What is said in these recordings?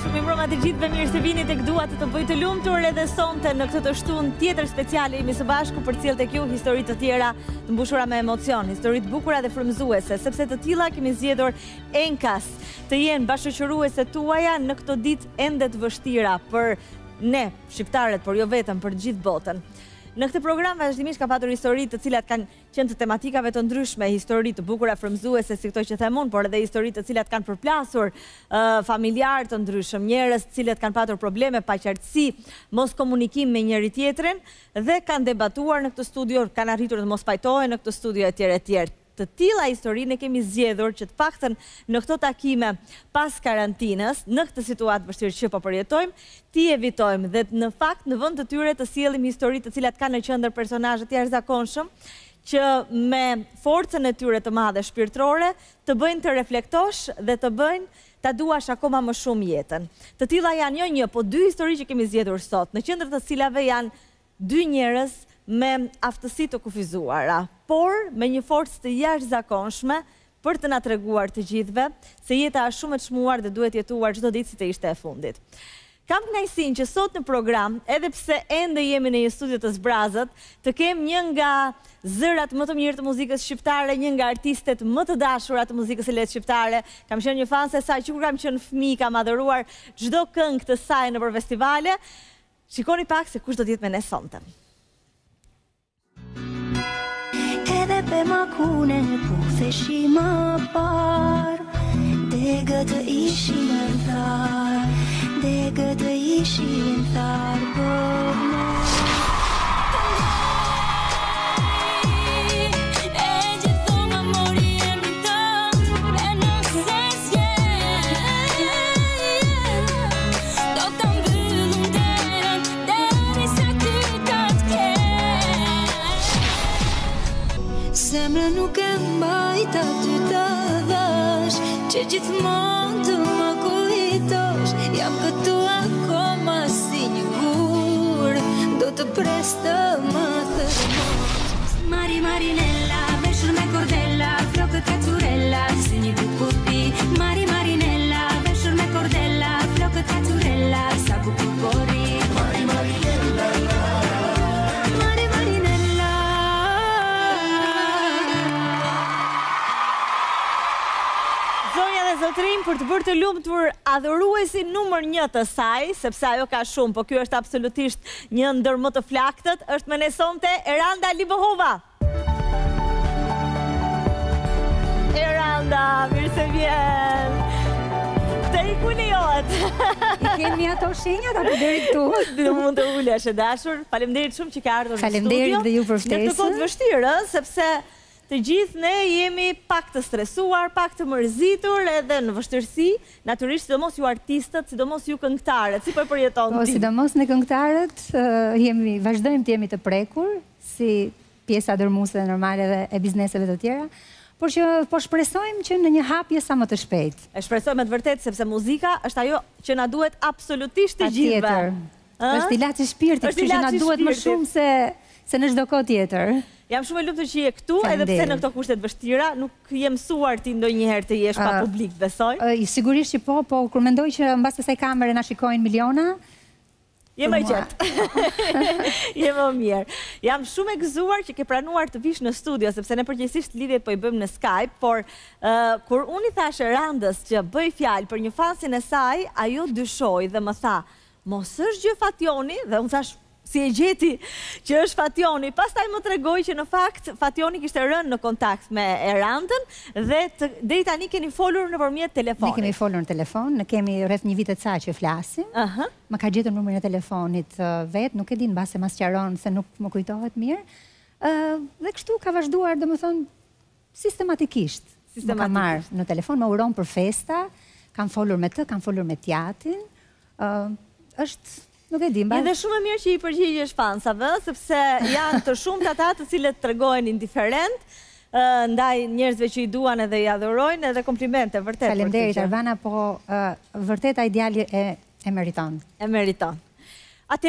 Mirëmbrëma të gjithëve, mirë se vini tek Dua të bëj të lumtur edhe sonte në këtë të shtunë tjetër speciale jemi së bashku për të cilë tek ju histori të tjera të mbushura me emocion, histori të bukura dhe frymëzuese, sepse të tilla kemi zgjedhur enkas të jenë bashkëqëruese tuaja në këto ditë ende të vështira për ne shqiptarët, por jo vetëm për gjithë botën. Në këtë program vazhdimisht ka patur histori të cilat kanë qenë të tematikave të ndryshme, histori të bukura frymëzuese si këto që them unë, por edhe histori të cilat kanë përplasur familjar të ndryshëm, njerëz të cilët kanë patur probleme, paqartësi, mos komunikim me njëri tjetrin dhe kanë debatuar në këtë studio, kanë arritur të mos pajtohen në këtë studio etj. Të tilla histori ne kemi zgjedhur që të paktën në këto takime pas karantinës, në këtë situatë vështirë që po përjetojmë, ti evitojmë dhe në fakt në vend të tyre të sjellim histori të cilat kanë në qendër personazhe të jashtëzakonshëm që me forcën e tyre të madhe shpirtërore të bëjnë të reflektosh dhe të bëjnë ta duash akoma më shumë jetën. Të tilla janë jo një, po dy histori që kemi zgjedhur sot, në qendër të cilave janë dy njerëz me aftësi të kufizuara, por me një forcë të jashtëzakonshme për të na treguar të gjithëve se jeta është shumë e çmuar dhe duhet jetuar çdo ditë si të ishte e fundit. Kam kënaqësinë që sot në program, edhe pse ende jemi në një studio të zbrazët, të kem një nga zërat më të mirë të muzikës shqiptare, një nga artistet më të dashura të muzikës së lehtë shqiptare. Kam qenë një fan se saj që kur kam qenë fëmijë, kam adhuruar çdo këngë të saj nëpër festivale. Shikoni pak se kush do të jetë me ne sonte. Edhe pe makune po feshi më parë, degë të ishin në tharë, degë të ishin tharë bëmë. Zemra nuk e mbajt aty të dhash, që gjithmonë të më kujtosh. Jam këtu akoma si një gur, do të pres të më thërmosh. Marinella, veshur me cordella, flokët kacurella, si një bukur pi. Marinella, veshur me cordella, flokët kacurella, sa bukur korri. Marinella. Zotrin, për të bërë të lumtur adhuruesi numër 1 të saj, sepse ajo ka shumë, po ky është absolutisht një ndër më të flaktët, është me ne sonte Eranda Libohova. Eranda, mirë se vjen. Të iku lejohet. I kemi ato shenjat apo deri këtu? Dhe mund të ulesh e dashur. Faleminderit shumë që ka ardhur në studio. Faleminderit dhe ju për ftesën. Në këtë kohë të vështirë, sepse të gjithë ne jemi pak të stresuar, pak të mërzitur edhe në vështirësi, natyrisht sidomos ju artistët, sidomos ju këngëtarët, si po e përjeton ti? Po, sidomos ne këngëtarët vazhdojmë të jemi të prekur, si pjesa dërmuese normale dhe e bizneseve të tjera, por që po shpresojmë që në një hapje sa më të shpejt. E shpresojmë të vërtet, sepse muzika është ajo që na duhet absolutisht të gjithëve. Është ilaçi i shpirtit, kështu që na duhet më shumë se në çdo kohë tjetër. Jam shumë e lumtur që je këtu, edhe pse në këto kushte të vështira, nuk je mësuar ti ndonjëherë të jesh pa publik, besoj. Sigurisht që po, kur mendoj që mbas asaj kamere na shikojnë miliona, je më qetë. Je më mirë. Jam shumë e gëzuar që ke pranuar të vish në studio, sepse ne përgjithsisht lidhjet po i bëjmë në Skype, por kur unë i thash Erandës që bëj fjalë për një fansin e saj, ajo dyshoi dhe më tha, mos është gjë Fationi, dhe unë thash, si e gjeti që është Fationi. Pastaj më tregoi që në fakt Fationi kishte rënë në kontakt me Erandën dhe deri tani keni folur nëpërmjet telefonit. Ne kemi folur në telefon, ne kemi rreth një vit e ca që flasim. Më ka gjetur numrin e telefonit vet, nuk e di mbase ma sqaron se nuk më kujtohet mirë. Dhe kështu ka vazhduar, domethënë, sistematikisht. Më ka marrë në telefon, më uron për festa, kam folur me të, kam folur me Tjatin. Është nuk e di, mbas. Edhe shumë e mirë që i përgjigjesh fansave, sepse janë të shumtë ata të cilët tregojnë indiferent ndaj njerëzve që i duan edhe i adhurojnë, edhe komplimente vërtet. Faleminderit Arvana, po vërtet ai djali e meriton. E meriton. Atëherë,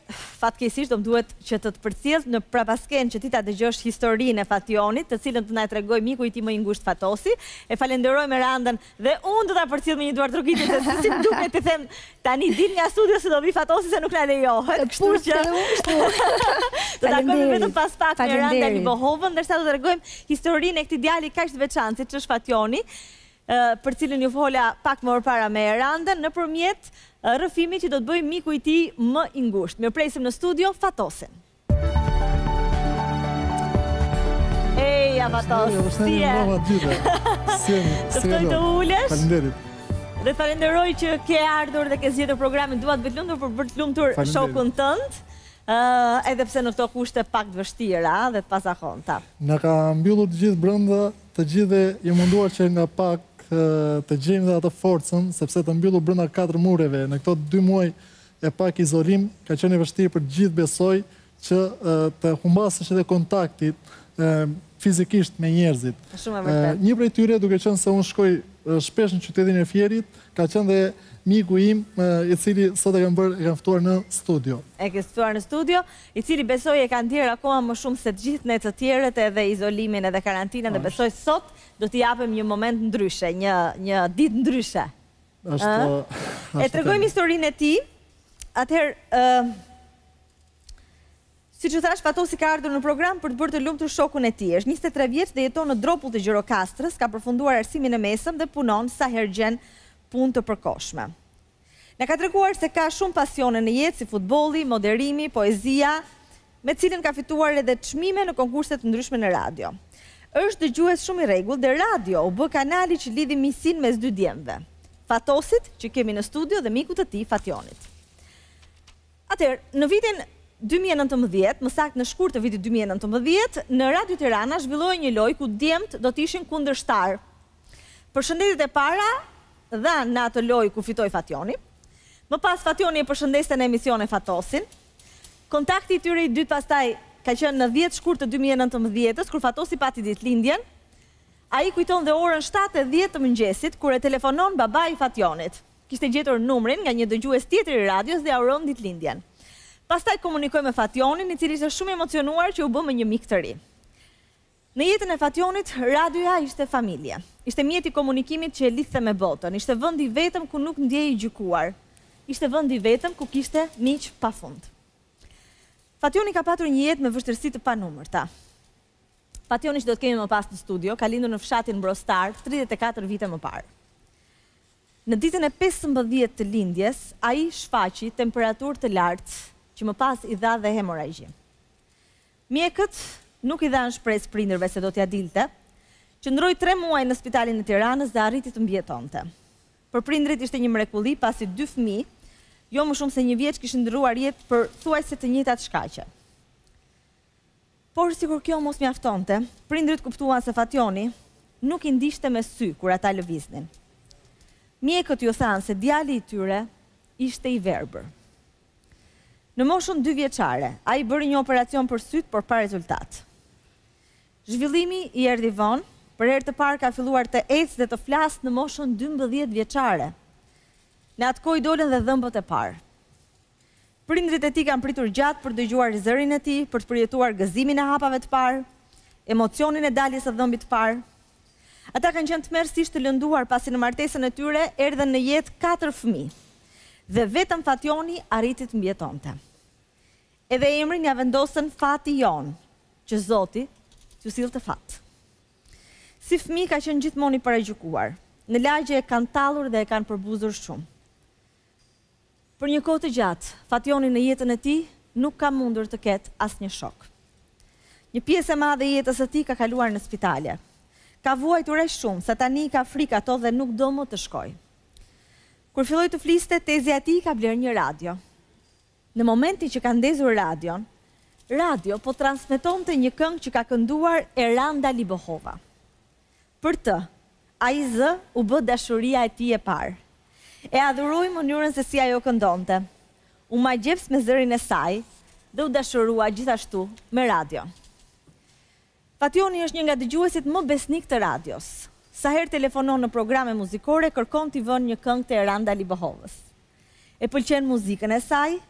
fatkeqësisht do më duhet që të përcjell në prapasken që ti ta dëgjosh historinë e Fationit, të cilën të na tregoj miku i tij më i ngushtë Fatosi. E falenderoj Merandën dhe unë do ta përcjell me një duar trokiti se si më duket të them tani dil nga studio se do vi Fatosi se nuk na lejohet. Kështu që do ta takojmë vetëm pas pak Meranda Libohovën, ndërsa do të tregojmë historinë e këtij djali kaq të veçantë që është Fationi, për cilën ju fola pak më parë me Erandën nëpërmjet rrëfimit që do të bëjë miku i tij më i ngushtë. Mirëpresim në studio Fatosin. Eja Fatos, si je? Të ftoj të ulesh. Faleminderit. Dhe falenderoj që ke ardhur dhe ke zgjedhur programin Dua të bëj të lumtur për të lumtur shokun tënd. Edhe pse në këto kushte pak të vështira dhe të pazakonta. Na ka mbyllur të gjithë brenda, të gjithë i munduar që nga pak të gjejmë dhe atë forcën, sepse të mbyllur brenda 4 mureve në këto 2 muaj e pak izolim, ka qenë e vështirë për gjithë besoj që të humbasësh edhe kontaktit fizikisht me njerëzit. Shumë e vërtetë. Një prej tyre, duke qenë se unë shkoj shpesh në qytetin e Fierit, ka qenë dhe miku im, i cili sot e kam ftuar në studio. E ke ftuar në studio, i cili besoj e kanë ndjerë akoma më shumë se të gjithë ne të tjerët edhe izolimin edhe karantinën dhe besoj sot do t'i japim një moment ndryshe, një ditë ndryshe. E tregojmë historinë e tij. Atëherë, siç u thash, Fatosi ka ardhur në program për të bërë të lumtur shokun e tij. Është 23 vjeç dhe jeton në Dropull të Gjirokastrës, ka përfunduar arsimin e mesëm dhe punon sa herë gjen punë të përkohshme. Ne ka treguar se ka shumë pasione në jetë si futbolli, moderimi, poezia, me cilën ka fituar edhe çmime në konkurse të ndryshme në radio. Është dëgjues shumë i rregullt dhe radio u bë kanali që lidhi miqsinë mes dy djemve, Fatosit, që kemi në studio, dhe mikut të tij, Fationit. Atëherë, në vitin 2019, më saktë në shkurt të vitit 2019, në Radio Tirana zhvilloi një lojë ku djemt do të ishin kundërshtar. Përshëndetjet e para dhe në atë lojë ku fitoi Fationi. Më pas Fationi e përshëndeste në emision e Fatosin. Kontakti i tyre i dytë pastaj ka qenë në 10 shkurt të 2019-s, kur Fatosi pati ditëlindjen. Ai kujton dhe orën 7:10 të mëngjesit kur e telefonon babai i Fationit. Kishte gjetur numrin nga një dëgjues tjetër i radios dhe uron ditëlindjen. Pastaj komunikoi me Fationin, i cili ishte shumë emocionuar që u bë me një mik të ri. Në jetën e Fationit, radioja ishte familje. Ishte mjeti i komunikimit që e lidhte me botën. Ishte vendi vetëm ku nuk ndjehej gjykuar. Ishte vendi vetëm ku kishte miq pafund. Fationi ka patur një jetë me vështirësi të panumërta. Fationi që do të kemi më pas në studio, ka lindur në fshatin Brostar 34 vite më parë. Në ditën e 15 të lindjes, ai shfaqi temperaturë të lartë, që më pas i dha dhe hemoragji. Mjekët nuk i dhanë shpresë prindërve se do t'ja dilte, qëndroi 3 muaj në spitalin e Tiranës dhe arriti të mbjetonte. Për prindrit ishte një mrekulli pasi 2 fëmijë, jo më shumë se 1 vjeç, kishin ndryruar jetë për thuajse të njëjtat shkaqe. Por sikur kjo mos mjaftonte, prindrit kuptuan se Fationi nuk i ndiqte me sy kur ata lëviznin. Mjekët ju thanë se djali i tyre ishte i verbër. Në moshën 2 vjeçare, ai bëri një operacion për syt, por pa rezultat. Zhvillimi i erdhi vonë, për herë të parë ka filluar të ecë dhe të flasë në moshën 12 vjeçare. Në atë kohë dolën dhe dhëmbët e parë. Prindrit e tij kanë pritur gjatë për dëgjuar zërin e tij, për të përjetuar gëzimin e hapave të parë, emocionin e daljes së dhëmbit të parë. Ata kanë qenë tmerrsisht të lënduar pasi në martesën e tyre erdhën në jetë 4 fëmijë. Dhe vetëm Fationi arriti të mbjetonte. Edhe emrin ja vendosën Fati Jon, që Zoti t'ju sillte fat. Si fëmijë ka qenë gjithmonë i paragjykuar. Në lagje e kanë tallur dhe e kanë përbuzur shumë. Për një kohë të gjatë, Fationi në jetën e tij nuk ka mundur të ketë asnjë shok. Një pjesë e madhe e jetës së tij ka kaluar në spitale. Ka vuajtur aq shumë sa tani ka frikë ato dhe nuk do më të shkojë. Kur filloi të fliste, tezja e tij ka bler një radio. Në momentin që ka ndezur radion, radio po transmetonte një këngë që ka kënduar Eranda Libohova. Për të, ai zë u bë dashuria e tij e parë. E adhuroi mënyrën se si ajo këndonte. U magjeps me zërin e saj dhe u dashurua gjithashtu me radio. Fationi është një nga dëgjuesit më besnik të radios. Sa herë telefonon në programe muzikore, kërkon t'i vënë një këngë të Eranda Libohovës. E pëlqen muzikën e saj,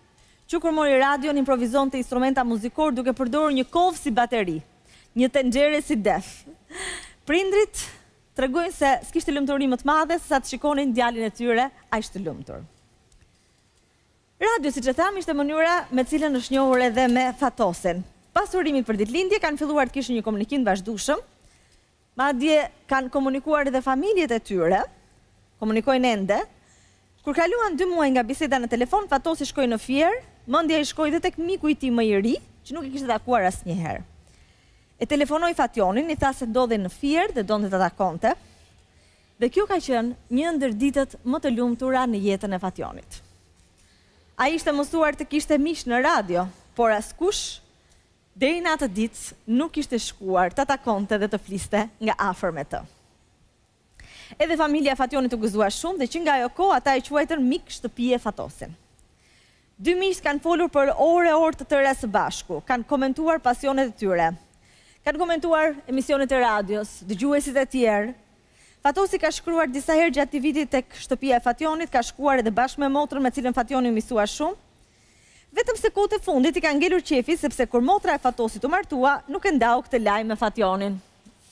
që kur mori radion improvizonte instrumenta muzikor duke përdorur një kovë si bateri, një tenxhere si def. Prindrit tregojnë se s'kishte lumturi më të madhe se sa të shikonin djalin e tyre aq të lumtur. Radio, siç e tham, ishte mënyra me cilën është njohur edhe me Fatosin. Pas urimit për ditëlindje kanë filluar të kishin një komunikim vazhdueshëm. Madje kanë komunikuar edhe familjet e tyre, komunikojnë ende. Kur kaluan 2 muaj nga biseda në telefon, Fatosi shkoi në Fier, mendja i shkoi edhe tek miku i tij më i ri, që nuk e kishte takuar asnjëherë. E telefonoi Fationin, i tha se ndodhej në Fier dhe donte ta takonte. Dhe kjo ka qenë një ndër ditët më të lumtura në jetën e Fationit. Ai ishte mësuar të kishte miq në radio, por askush deri në atë ditë nuk ishte shkuar ta takonte dhe të fliste nga afër me të. Edhe familja e Fationit u gëzua shumë dhe që nga ajo kohë ata e quajtën mik shtëpie Fatosin. 2 miq kanë folur për orë të tëra së bashku, kanë komentuar pasionet e tyre. Kanë komentuar emisionet e radios, dëgjuesit e tjerë. Fatosi ka shkruar disa herë gjatë këtij viti tek shtëpia e Fationit, ka shkuar edhe bashkë me motrën me cilën Fationi u mësua shumë. Vetëm se kohët e fundit i ka ngelur qefi sepse kur motra e Fatosit u martua, nuk e ndau këtë lajm me Fationin.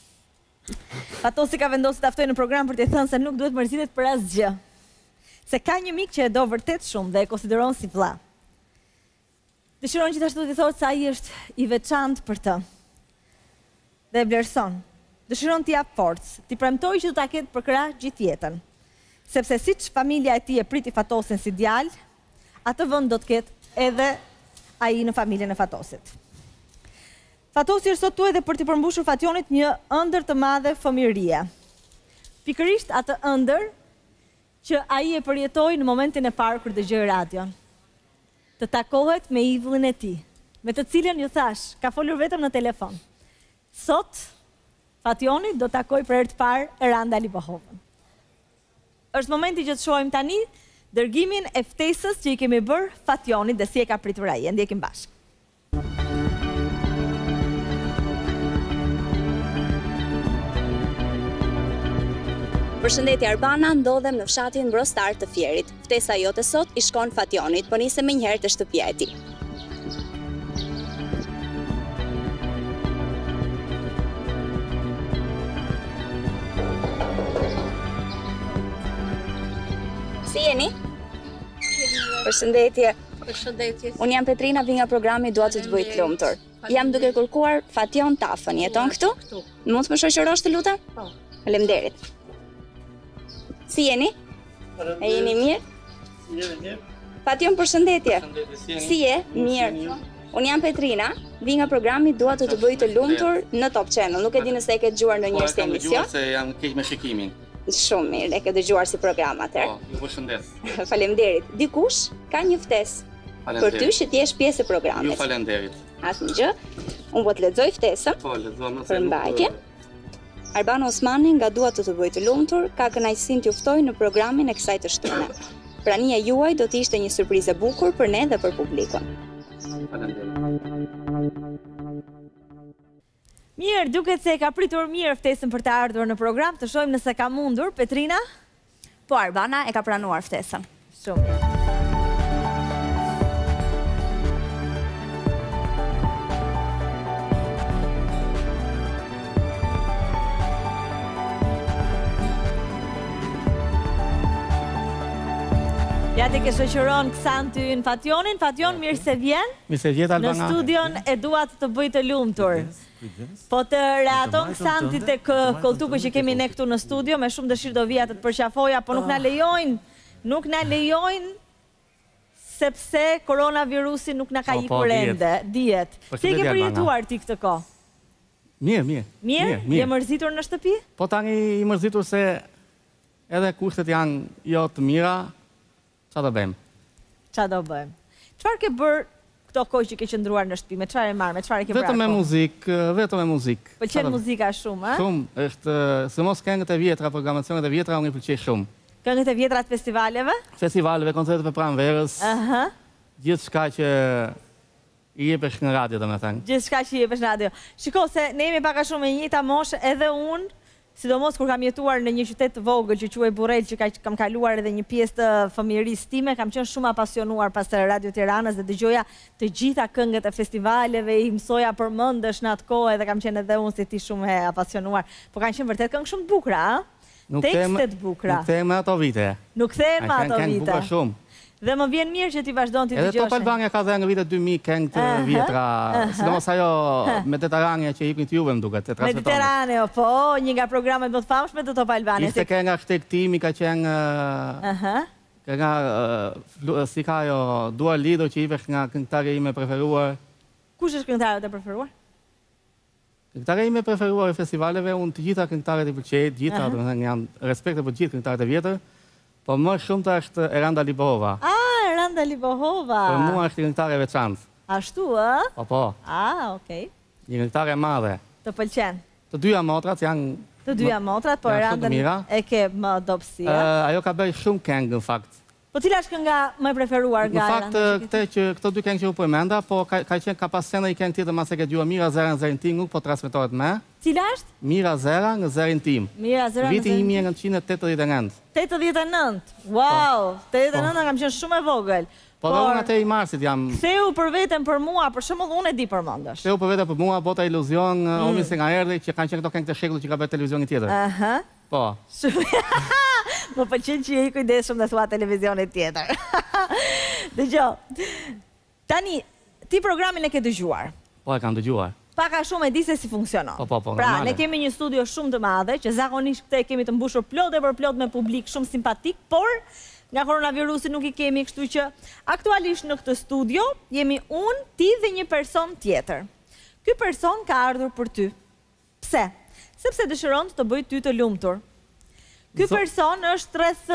Fatosi ka vendosur ta ftojë në program për t'i thënë se nuk duhet mërzitet për asgjë. Se ka një mik që e do vërtet shumë dhe e konsideron si vëlla. Dëshiron gjithashtu t'i thotë se ai është i veçantë për të. Dhe e vlerëson. Dëshiron t'i jap forcë, t'i premtojë që do ta ketë për krah gjithë jetën. Sepse siç familja e tij e priti Fatosin si djalë, atë vend do të ketë edhe ai në familjen e Fatosit. Fatosi është sot tu edhe për t'i përmbushur Fationit një ëndër të madhe fëmijërie. Pikërisht atë ëndër që ai e përjetoi në momentin e parë kur dëgjoi radion. Të takohet me idhullin e tij, me të cilën ju thash, ka folur vetëm në telefon. Sot Fationi do takoj për herë të parë Eranda Lipohovën. Është momenti që të shohim tani dërgimin e ftesës që i kemi bërë Fationit dhe si e ka pritur ai. E ndjekim bashkë. Përshëndetje Arbana, ndodhem në fshatin Mbrostar të Fierit. Ftesa jote sot i shkon Fationit, po nisem menjëherë te shtëpia e tij. Si jeni? Përshëndetje. Përshëndetje. Unë jam Petrina, vi nga programi Dua që të bëj të lumtur. Jam duke kërkuar Fation Tafën. Jeton këtu? Këtu. Mund të më shoqërosh të lutem? Po. Faleminderit. Si jeni? E jeni mirë? Si jeni mirë? Fation, përshëndetje. Përshëndetje, Si je? Mirë. Unë jam Petrina, vi nga programi Dua të bëj të lumtur në Top Channel. Nuk e di nëse e ke dëgjuar ndonjëherë këtë emision. Po, se jam keq me shikimin. Shumë mirë, e ke dëgjuar si program atëherë. Po, ju përshëndes. Faleminderit. Dikush ka një ftesë për ty që t'jesh pjesë e Ju programit. faleminderit. Asnjë gjë. Unë po të lexoj ftesën. Po, lexojmë Për mbajtje. Arbano Osmani nga Dua të bëj të lumtur ka kënaqësinë t'ju ftoj në programin e kësaj të shtunë. Prania juaj do të ishte një surprizë e bukur për ne dhe për publikun. Faleminderit. Mirë, duket se e ka pritur mirë ftesën për të ardhur në program, të shohim nëse ka mundur. Petrina? Po, Arbana e ka pranuar ftesën. Shumë mirë. Ja të ke shoqëron Ksanty në Fationin. Fation, mirë se vjen. Mirë se vjet Albana. Në studion e Dua të bëj të lumtur. Po të reaton Ksanty tek koltuku që kemi ne këtu në studio, me shumë dëshirë do vija të të përqafoja, po nuk na lejojnë sepse koronavirusi nuk na ka ikur ende, dihet. Si e ke përjetuar ti këtë kohë? Mirë. Mirë? Je mërzitur në shtëpi? Po tani i mërzitur se edhe kushtet janë jo të mira, çfarë do bëjmë? Çfarë do bëjmë? Çfarë ke bërë këto kohë që ke qëndruar në shtëpi? Me çfarë e marr? Me çfarë ke bërë? Vetëm me muzikë. Pëlqen muzika shumë, a? Shumë, është se mos këngët e vjetra, programacionet e vjetra unë i pëlqej shumë. Këngët e vjetra të festivaleve? Festivaleve, koncerteve pranverës. Aha. Gjithçka që i jepesh në radio, domethënë. Gjithçka që i jepesh në radio. Shiko se ne jemi pak a shumë e njëjta moshë, edhe unë sidomos kur kam jetuar në një qytet të vogël që quhej Burrel, që kam kaluar edhe një pjesë të fëmijërisë time, kam qenë shumë apasionuar pas Radio Tiranës dhe dëgjoja të gjitha këngët e festivaleve, i mësoja përmendesh në atë kohë dhe kam qenë edhe unë si ti shumë e apasionuar. Po kanë qenë vërtet këngë shumë të bukura, a? Tekstet bukura. Nuk theme ato vite. Nuk theme ato Kanë vite. bukura shumë. Dhe më vjen mirë që ti vazhdon ti dëgjosh. Edhe Top Albania ka dhe nga vitet 2000 këngë të vjetra, sidomos ajo Mediterrania që ikën të Juve më duket, e transmetonin. Mediterrane, po, një nga programet më të famshme të Top Albania. Ishte kënga Shtegtimi, ka qenë kënga, si ka ajo, Dua Lido që i vesh nga këngëtarja ime preferuar. Kush është këngëtarët e preferuar? Këngëtarja ime preferuar e festivaleve, unë të gjitha këngëtarët i pëlqej, të gjitha, domethënë janë respekte për gjithë këngëtarët e vjetër. Po më shumë të është Eranda Libohova. Eranda Libohova. Për mua është këngëtare e veçantë. Ashtu, ë? Po. Okej. Një këngëtare e madhe. Të pëlqen. Të dyja motrat janë... Të dyja motrat, po Eranda e ke më dobësia. Ajo ka bërë shumë këngë, në fakt. Po cila është kënga më preferuar nga Eranda? Në fakt, këto dy këngë që u përmenda, po ka pas qenë një këngë tjetër mas e ke dëgjuar Mira Zera në Zerin Tim, nuk po transmetohet më. Cila është? Mira Zera në Zerin Tim. Mira Zera në Zerin Tim. Viti 1989. 89. Wow, 89 kam qenë shumë e vogël. Po dhe unë atë i Marsit jam... Ktheu për veten për mua, për shembull unë e di përmendesh. Ktheu për veten për mua, Bota Iluzion, Omi se nga erdhi, që kanë qenë këto këngë të shekullit që ka bërë televizioni tjetër. Po. Më pëlqen që je i kujdesshëm dhe thua televizionit tjetër. Dëgjoj. Tani, ti programin e ke dëgjuar. Po, e kam dëgjuar. Paka shumë e di se si funksionon. Po, pra, ne kemi një studio shumë të madhe, që zakonisht këte kemi të mbushur plot e për plot me publik shumë simpatik, por nga koronavirusi nuk i kemi, kështu që aktualisht në këtë studio jemi unë, ti dhe një person tjetër. Ky person ka ardhur për ty. Pse? Sepse dëshiron të bëj ty të lumtur. Ky person është rreth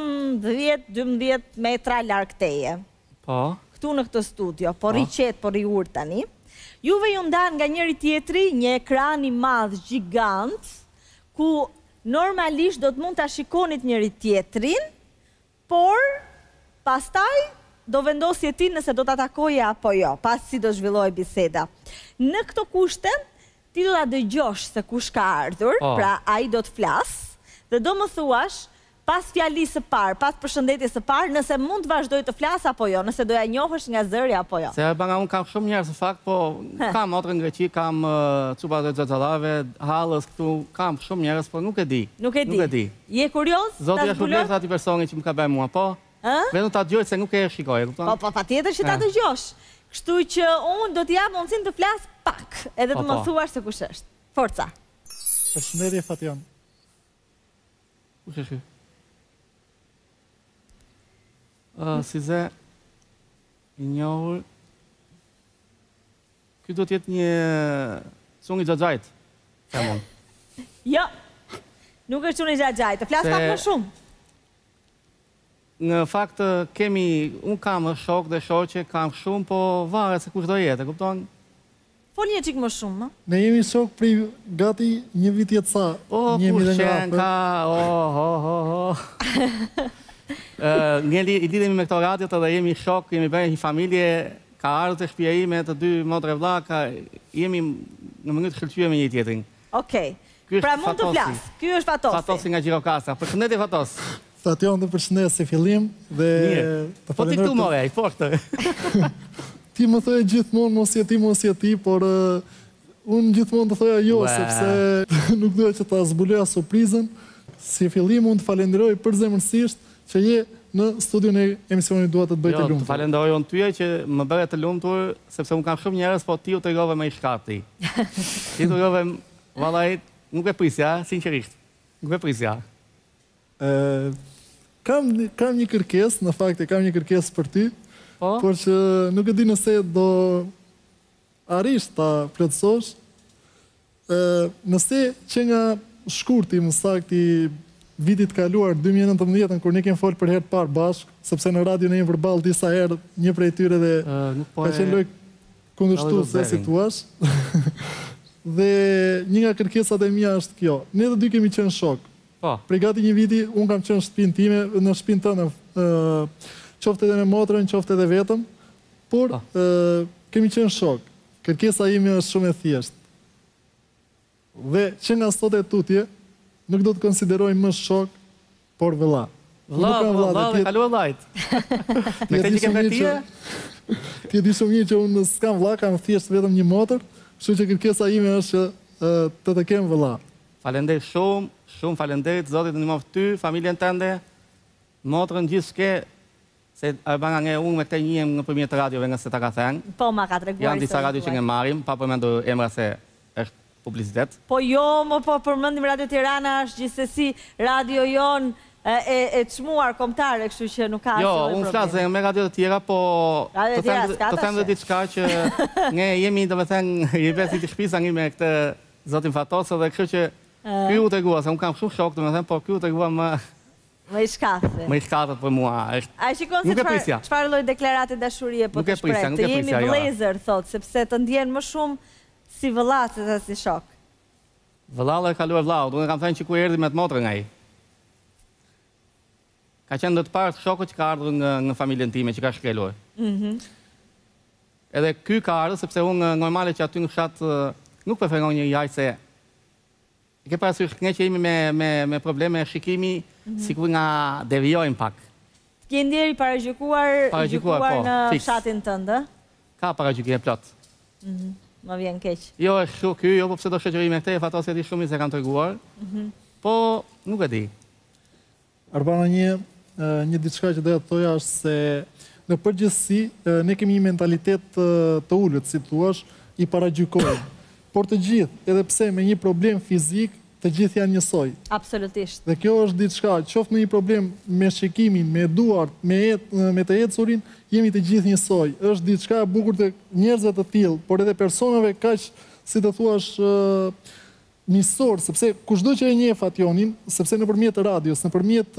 10-12 metra larg teje. Po. Këtu në këtë studio, po riqet, po riur tani. Juve ju ndan nga njëri tjetri një ekran i madh gjigant, ku normalisht do të mund ta shikonit njëri tjetrin, por pastaj do vendosje ti nëse do të takoje apo jo, pas si do zhvilloj biseda. Në këto kushte, ti do të dëgjosh se kush ka ardhur, pra a i do të flasë, dhe do më thuash, pas fjalisë së parë, pas përshëndetjes së parë, nëse mund të vazhdoj të flasë apo jo, nëse doja njohësh nga zëri apo jo. Se nga unë kam shumë njerës në fakt, po kam otrën Greqi, kam Cupa dhe Gjëgjallave, Halës këtu, kam shumë njerës, po nuk e di. Nuk e di. Je kurios? Zoti është shpërblet ati personi që më ka bërë mua, po? Vetëm ta dëgjoj se nuk e shikoj. Po, patjetër që ta dëgjosh. Kështu që unë do t'jap mundësin të flas pak, edhe të më thuash se kush është. Forca. Përshëndetje Fatian. Kush është ky? Si ze i njohur. Ky do t'jetë një Çungi Xhaxhait. Tamam. Jo. Nuk është Çungi Xhaxhait, të flas pak më shumë. Në fakt unë kam shok dhe shoqe, kam shumë, po varet se kush do jetë, kupton? Fol një çik më shumë, më. Ne jemi shok prej gati një vit jetë sa. Kur qenë ka, Nge i lidhemi me këto radiot edhe jemi shok, jemi bërë një familje, ka ardhur të shtëpia ime të dy motre vlla, jemi në mënyrë të shkëlqyer me një tjetrin. Okej. Pra mund të flas. Ky është Fatosi. Fatosi nga Gjirokastra. Përshëndetje Fatos. Fation të përshëndes si fillim dhe të falenderoj. Po ti këtu more, ai fortë. Ti më thoje gjithmonë mos je ti, por unë gjithmonë të thoja jo, sepse nuk doja që ta zbuloj surprizën. Si fillim unë të falenderoj përzemërsisht që je në studion e emisionit Dua të të bëj të lumtur. Të falenderoj unë tyje që më bëre të lumtur, sepse unë kam shumë njerëz, po ti u tregove më i shkati. Ti tregove vallai, nuk e prisja, sinqerisht. Nuk e prisja. Kam një kërkesë, në fakt kam një kërkesë për ty, por që nuk e di nëse do arish ta plotësosh. Nëse që nga shkurti, më saktë i vitit kaluar 2019, kur ne kemi folur për herë të parë bashkë, sepse në radio ne jemi përballë disa herë, një prej tyre dhe ka qenë lojë kundërshtuese si thua. Dhe një nga kërkesat e mia është kjo. Ne të dy kemi qenë shok. Prej gati një viti, unë kam qenë në shtëpinë time, në shtëpinë tënde, qoftë edhe me motrën, qoftë edhe vetëm, por kemi qenë shok. Kërkesa ime është shumë e thjeshtë. Dhe që nga sot e tutje, nuk do të konsideroj më shok, por vëlla. Vëlla, dhe kalu vëllajt. Me këtë që ke përtije? Ti e di shumë mirë që unë s'kam vëlla, kam thjesht vetëm një motër, kështu që kërkesa ime është të kem vëlla. Falenderit shumë falenderit, Zotit të ndihmoft ty, familjen tënde, motrën gjithçka, se Albana nge unë me këtë njihem nëpërmjet radiove nga se ta ka thënë. Po ma ka treguar. Janë disa radio që nge marrim, pa përmendur emra se është publicitet. Po jo, po përmendim Radio Tirana është gjithsesi radio jon e çmuar kombëtare, kështu që nuk ka asnjë problem. Jo, unë flas me radio të tjera, po të them edhe diçka që ne jemi domethënë i vesti të shtëpisë ngi me këtë zotin Fatosë dhe kështu që ky u tregua se unë kam shumë shok domethënë, po ky u tregua më i shkathë. Më i shkathët për mua. A shikon se çfarë lloj deklarate dashurie po të shpreh. Të jemi vëllezër, thot, sepse të ndjen më shumë si vëllah se si shok. Vëllalla e kaluar vllau, unë kam thënë që ku erdhi me të motrën ai. Ka qenë do të parë shokut që ka ardhur nga familjen time që ka shkelur. Edhe ky ka ardhur sepse unë normale që aty në fshat nuk preferon një jaj se e ke parasysh ne që jemi me probleme shikimi, sikur nga devijojmë pak. Ke ndjeri paragjykuar në fshatin tënd, ë? Ka paragjykje plot. Më vjen keq. Jo, është ky, jo, po pse do shoqëri me këtë, Fatosi e di shumë se kanë treguar. Po nuk e di. Arbana, një diçka që doja të thoja është se në përgjithësi ne kemi një mentalitet të ulët, si thua, i paragjykojmë. Por të gjithë, edhe pse me një problem fizik, të gjithë janë njësoj. Absolutisht. Dhe kjo është diçka, qoftë në një problem me shikimin, me duart, me të ecurin, jemi të gjithë njësoj. Është diçka e bukur të njerëzve të tillë, por edhe personave kaq, si të thuash, miqësor, sepse kushdo që e njeh Fationin, sepse nëpërmjet radios, nëpërmjet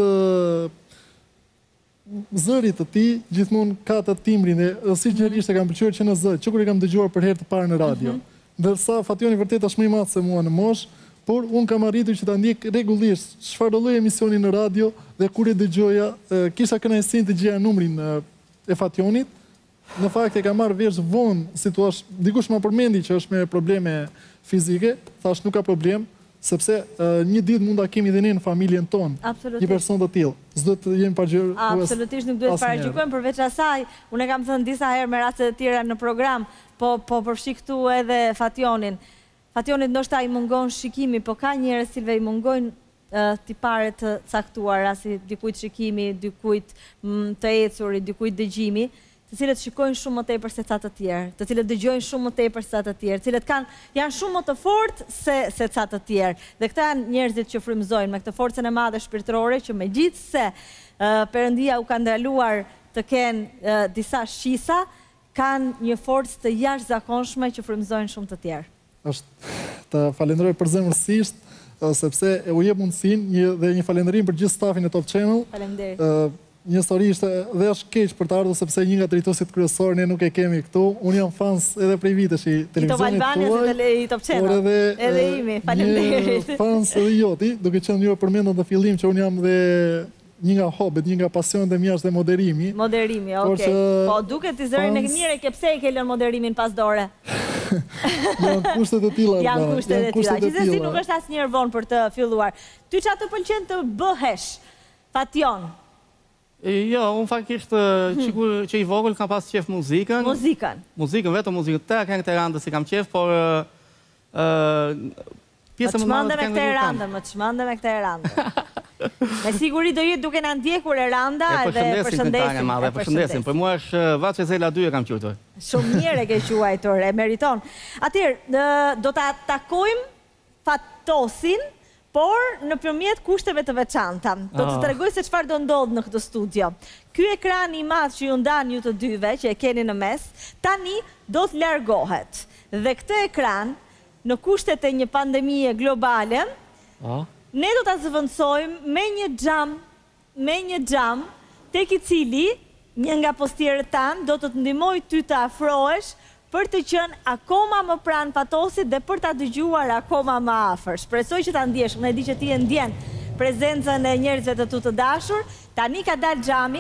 zërit të tij, gjithmonë ka të timbrin e sinqerisht e kam pëlqyer që në zë, që kur e kam dëgjuar për herë të parë në radio. Ndërsa Fationi vërtet është më i madh se mua në moshë, por unë kam arritur që ta ndjek rregullisht çfarë do lloj emisioni në radio dhe kur e dëgjoja, kisha kënaqësinë të gjeja numrin e Fationit. Në fakt e kam marrë vesh vonë, si thua, dikush më përmendi që është me probleme fizike, thash nuk ka problem, sepse një ditë mund ta kemi dhe ne në familjen tonë. Një person të tillë. S'do të jemi paragjykuar. Absolutisht nuk duhet të paragjykojmë, përveç asaj, unë kam thënë disa herë me raste të tjera në program, po përfshi këtu edhe Fationin. Fationit ndoshta i mungon shikimi, po ka njerëz cilëve i mungojnë tipare të caktuara, si dikujt shikimi, dikujt të ecuri, dikujt dëgjimi, të cilët shikojnë shumë më tepër se ca të tjerë, të cilët dëgjojnë shumë më tepër se ca të tjerë, të cilët janë shumë më të fortë se ca të tjerë. Dhe këta janë njerëzit që frymëzojnë me këtë forcën e madhe shpirtërore që megjithse Perëndia u ka ndaluar të kenë disa shqisa, kanë një forcë të jashtëzakonshme që frymëzojnë shumë të tjerë. Të falenderoj përzemërsisht, sepse u jep mundësinë dhe një falënderim për gjithë stafin e Top Channel. Faleminderit. Një histori ishte dhe është keq për të ardhur sepse një nga drejtuesit kryesorë ne nuk e kemi këtu. Unë jam fans edhe prej vitesh i televizionit tuaj. I Top Channel. Edhe imi, faleminderit. Një fans edhe joti, duke qenë ju e përmendën në fillim që unë jam dhe një nga hobet, një nga pasionet e mia është dhe moderimi. Moderimi, okay. Po duket i zërin e mirë, ke pse e ke lënë moderimin pas dore? Janë kushtet e tilla. Janë kushtet e tilla. Gjithsesi nuk është asnjëherë vonë për të filluar. Ty çfarë të pëlqen të bëhesh? Fation. Jo, unë faktisht që i vogël kam pas qef muzikën. Muzikën, vetëm muzikën. Të këngët e randës i kam qef, por pjesën më madhe të këngëve më çmande me këtë randë. Me siguri do jetë duke na ndjekur Eranda edhe përshëndesim. Përshëndesim, për mua është Vaçezela 2 e kam quajtur. Shumë mirë e ke quajtur, e meriton. Atëherë, do ta takojmë Fatosin, por nëpërmjet kushteve të veçanta. Do të tregoj se çfarë do ndodh në këtë studio. Ky ekran i madh që ju ndan ju të dyve, që e keni në mes, tani do të largohet. Dhe këtë ekran, në kushtet e një pandemie globale, ne do ta zëvendësojmë me një xham, tek i cili një nga postierët tanë do të të ndihmoj ty të afrohesh për të qenë akoma më pranë Fatosit dhe për ta dëgjuar akoma më afër. Shpresoj që ta ndjesh, unë e di që ti e ndjen prezencën e njerëzve të tu të dashur. Tani ka dalë xhami,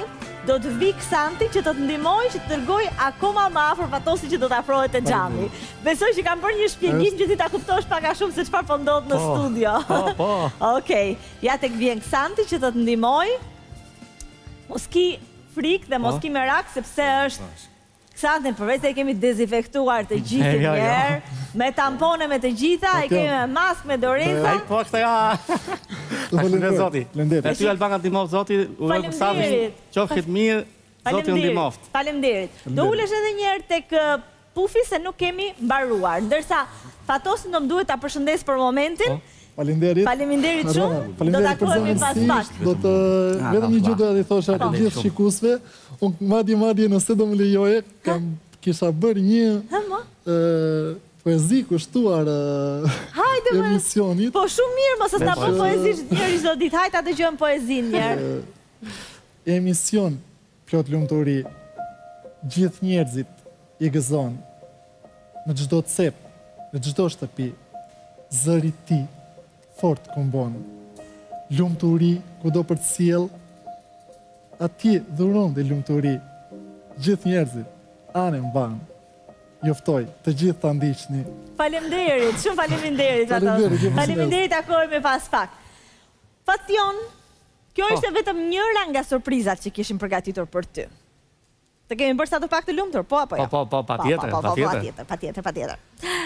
do të vi Ksanti që të të ndihmoj që të dërgoj akoma më afër Fatosit që do të afrohet te xhami. Besoj që kam bërë një shpjegim që ti ta kuptosh pak a shumë se çfarë po ndodh në studio. Po. Okej, ja tek vjen Ksanti që të të ndihmoj. Mos ki frikë dhe mos ki merak sepse është Ksanti, përveç se e kemi dezinfektuar të gjithë njerë, me tampone me të gjitha, e kemi me mask, me doreza. Po, këtë ja... Ashtë zoti. E ty Albana ndihmoft, zoti, urojmë Ksantit, qofshit mirë, zoti u ndihmoft. Faleminderit. Do ulesh edhe njerë tek pufi se nuk kemi mbaruar, ndërsa Fatosin do më duhet ta përshëndes për momentin. Faleminderit shumë, do të takohemi pas pak. Do të vetëm një gjë do t'i thosha të gjithë shikuesve, unë madje nëse do më lejoje, kisha bërë një poezi kushtuar emisionit. Po shumë mirë, mos s'na bë poezi njëri çdo ditë, hajt atë dëgjojmë poezinë njerë. Emision plot lumturi, gjithë njerëzit i gëzon, në çdo cep, në çdo shtëpi, zëri ti fort kumbon, lumturi ku do për të sjell, atje dhuron dhe lumturi, gjithë njerëzit, anë mban, joftoj, të gjithë ta ndiqni. Faleminderit, shumë faleminderit. Faleminderit, takohemi pas pak. Fation, kjo ishte vetëm njëra nga surprizat që kishim përgatitur për ty. Të kemi bërë sa të pak të lumtur, po apo jo? Po, patjetër.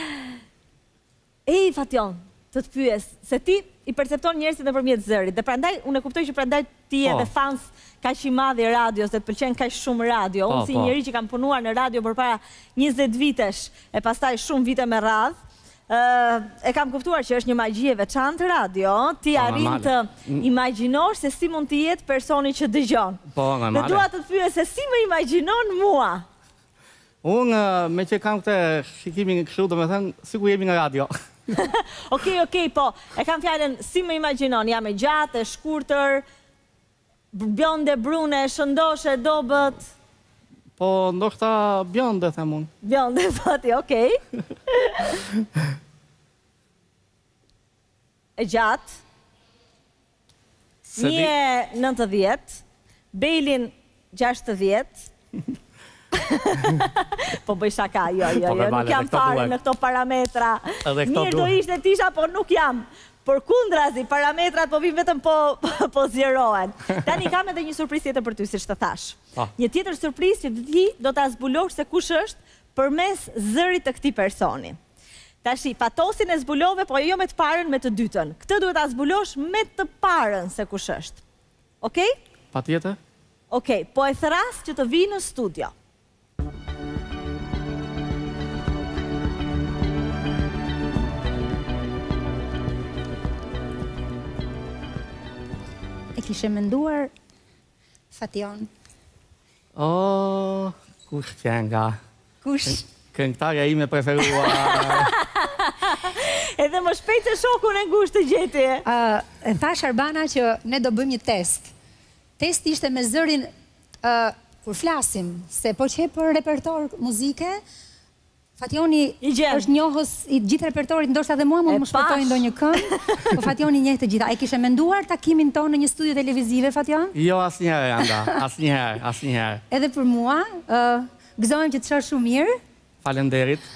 Ej, Fation, të të pyes, se ti i percepton njerëzit nëpërmjet zërit, dhe prandaj, unë e kuptoj që prandaj ti edhe fans kaq i madh i radios dhe të pëlqen kaq shumë radio. Unë si njeri që kam punuar në radio përpara 20 vitesh e pastaj shumë vite me radhë, e kam kuptuar që është një magji e veçantë radio, ti arrin të imagjinosh se si mund të jetë personi që dëgjon. Dhe dua të të pyes se si më imagjinon mua. Unë me që kam këtë shikimin kështu, domethënë sikur jemi në radio. Okej, po, e kam fjallën si më imagjinon, jam e gjatë, e shkurtër, bjonde, brune, shëndoshe, dobët. Po, ndoshta bjonde, them unë. Bjonde, fati, okej. E gjatë, 1,90, Bejlin 60, po bëj shaka, jo, nuk jam fare në këto parametra. Mirë do ishte tisha, por nuk jam. Por kundrazi, parametrat po vim vetëm po zjerohen. Tani kam edhe një surprizë tjetër për ty, siç të thash. Një tjetër surprizë që ti do ta zbulosh se kush është përmes zërit të këtij personi. Tashi, Fatosin e zbulove, po jo me të parën, me të dytën. Këtë duhet ta zbulosh me të parën se kush është. Okej? Patjetër. Okej, po e thras që të vi në studio. E kishe menduar Fation? Kush kënga? Kush? Këngëtarja ime preferuar. Edhe më shpejt se shokun e ngushtë të gjeti. Thash Arbana që ne do bëjmë një test. Testi ishte me zërin kur flasim, se po që për repertor muzike, Fationi është njohës i gjithë repertorit, ndoshta dhe mua më shpëtoj ndonjë këngë, po Fationi njeh të gjitha. E kishe menduar takimin tonë në një studio televizive, Fation? Jo, asnjëherë, Anda, asnjëherë. Edhe për mua, gëzohem që të shoh shumë mirë. Faleminderit.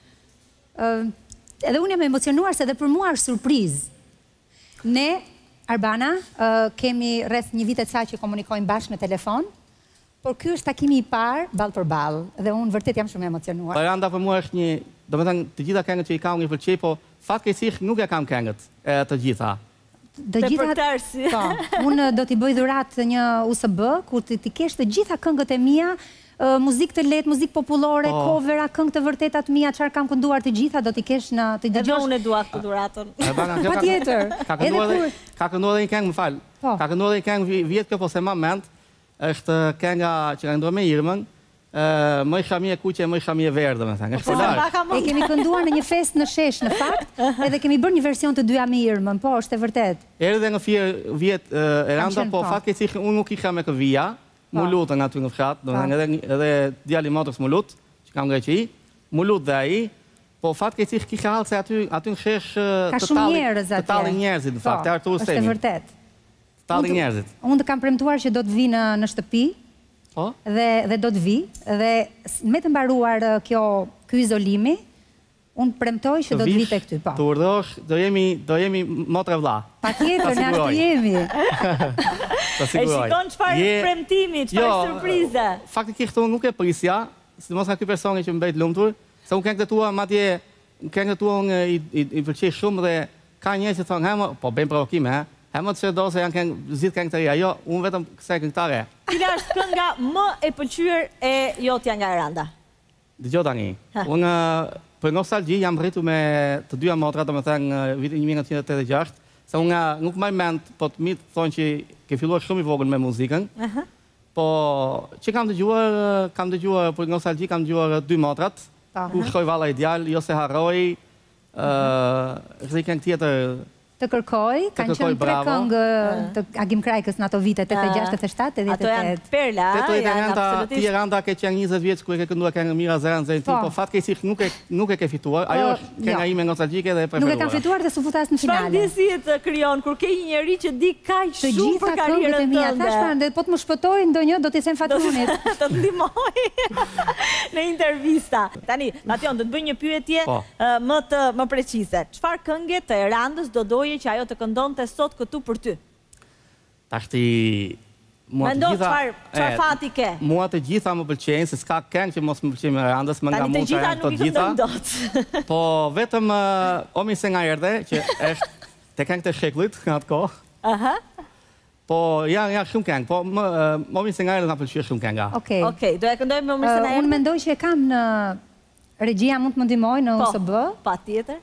Edhe unë jam emocionuar se edhe për mua është surprizë. Ne, Arbana, kemi rreth një vit e ca që komunikojmë bashkë në telefon. Por ky është takimi i parë ball për ball dhe unë vërtet jam shumë emocionuar. Po Anda për mua është një, domethënë të gjitha këngët që i kam i pëlqej, po fatkeqësisht nuk e kam këngët të gjitha. Të gjitha. Po, unë do t'i bëj dhuratë një USB ku ti kesh të gjitha këngët e mia, muzikë të lehtë, muzikë popullore, covera, këngë të vërteta të mia, çfarë kam kënduar të gjitha do t'i kesh në të dëgjosh. Edhe unë e dua këtë dhuratën. Patjetër. Ka kënduar një këngë, më fal. Ka kënduar një këngë vjet kjo po se më mend. Është kënga që ka ndodhur me Irmën, më isha mie kuqe, më isha mie verdhë, domethënë. E kemi kënduar në një festë në Shesh, në fakt, edhe kemi bërë një version të dyja me Irmën, po, është e vërtet. Erdhe nga vjet Eranda, po fatkeqësisht unë nuk isha me Këvija, mu lutën aty në fshat, domethënë edhe djali motos mu lut, që kam Greqi, mu lut dhe ai, po fatkeqësisht kisha hallë se aty në Shesh të tallin njerëzit, në fakt, Artur Semi. Është e vërtet. Talli njerëzit. Unë të kam premtuar që do të vi në shtëpi, dhe do të vi, dhe me të mbaruar ky izolimi, unë premtoj që do të vi tek ty, po. Të urdhërosh, do jemi motra vlla. Patjetër, ne ashtu jemi. E shikon çfarë premtimi, çfarë surprize. Faktikisht unë nuk e prisja, sidomos nga ky personi që më bëjt lumtur, se unë këngët e tua madje këngët e tua unë i pëlqej shumë dhe ka njerëz që thonë, po bëjmë provokime, më të do se janë zgjidh këngë të reja. Jo, unë vetëm kësaj këngëtare. Cila është kënga më e pëlqyer e jotja nga Eranda? Dëgjoj tani. Unë për nostalgji jam rritur me të dyja motra, domethënë vitin 1986, se unë nuk më mend, po të mitë thonë që ke filluar shumë i vogël me muzikën. Po që kam dëgjuar për nostalgji kam dëgjuar dy motrat. Ku shkoj valla ideal, jo se harroj. Rëzë këngë tjetër. Të kërkoj, kanë qenë 3 këngë të Agim Krajkës në ato vite, 86, 87, 88. Ato janë perla, janë absolutisht. Ti Eranda ke qenë 20 vjeç ku e ke kënduar këngë mira zëran zërin ti, po fatkeqësisht nuk e ke fituar. Ajo është kënga ime nostalgjike dhe e preferuar. Nuk e kam fituar dhe s'u futas në finale. Çfarë ndjesie të krijon kur ke një njerëz që di kaq shumë për karrierën tënde? Thash pra, po të më shpëtoj ndonjë do t'i them Fatunit. Të ndihmoj në intervista. Tani, Nation, do të bëj një pyetje më precize. Çfarë këngë të Erandës do që ajo të këndonte sot këtu për ty? Tashti... Mendo çfarë fati ke? Mua të gjitha më pëlqejnë, se s'ka këngë që mos më pëlqejnë me Erandës, më nga mua që janë të gjitha. Po vetëm Omi se nga erdhe, që është të këngë të shekullit në atë kohë. Po janë shumë këngë, po Omi se nga erdhe nga pëlqej shumë kënga. Okej, do e këndojmë me Omi se nga erdhe? Unë mendoj që e kam në regjia mund të më ndihmoj në USB. Po, patjetër.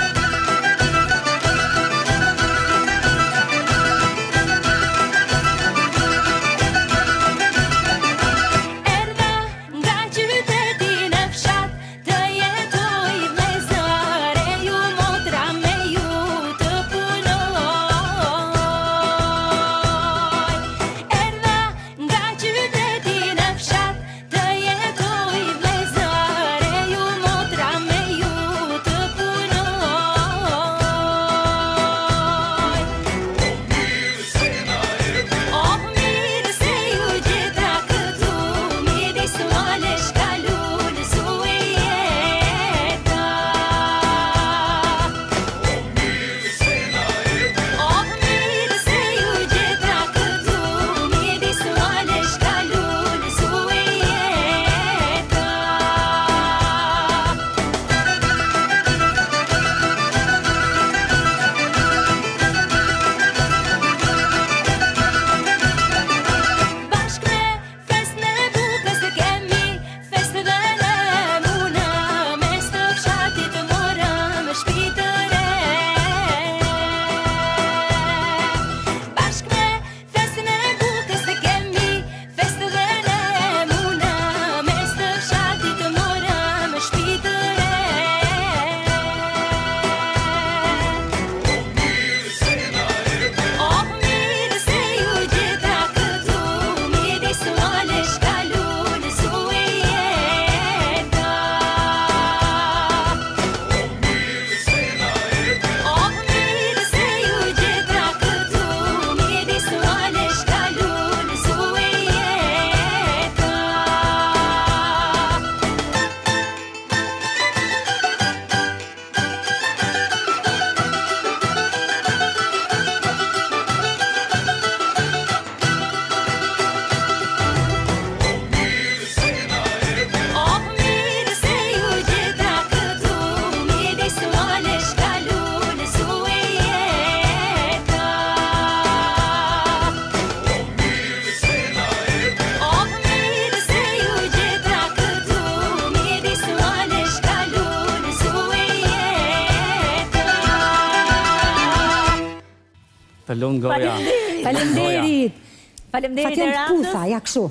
Të lunë goja. Faleminderit. Faleminderit Erandës. Fation pusa, ja kështu.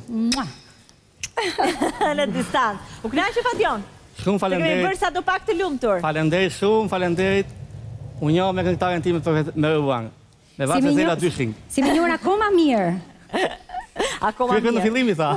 Në distancë. U kënaqë Fation? Shumë faleminderit. Të kemi bërë sa do pak të lumtur. Faleminderit shumë, faleminderit. Unë njoh me këngëtaren time me Ruan. Me Vaçë Zela Dyshing. Si më njohur akoma mirë. Akoma mirë. Kërë në fillimi, tha.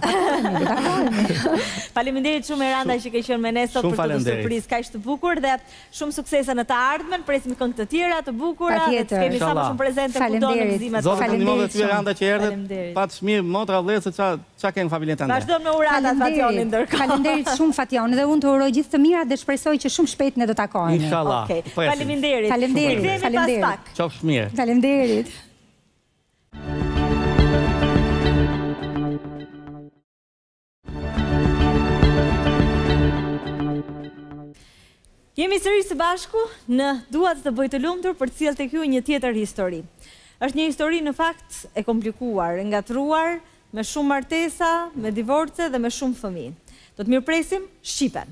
Faleminderit shumë Eranda që ke qenë me ne sot për këtë surprizë kaq të bukur dhe shumë suksese në të ardhmen. Presim këngë të tjera të bukura dhe të kemi sa më shumë prezente kudo në gëzimet. Zotë të ndihmon dhe ty Eranda që erdhet. Patë shmirë, motra vlezë, qa ke në familjen të ndër. Vazhdo me uratat Fationin ndërkohë. Faleminderit shumë Fation dhe unë të uroj gjithë të mirat dhe shpresoj që shumë shpejt ne do takohemi. Inshallah. Faleminderit. Faleminderit. Qofsh mirë. Faleminderit. Jemi sërish së bashku në Duat të bëj të lumtur për të sjellë tek ju një tjetër histori. Është një histori në fakt e komplikuar, e ngatruar, me shumë martesa, me divorce dhe me shumë fëmijë. Do të mirëpresim Shqipen.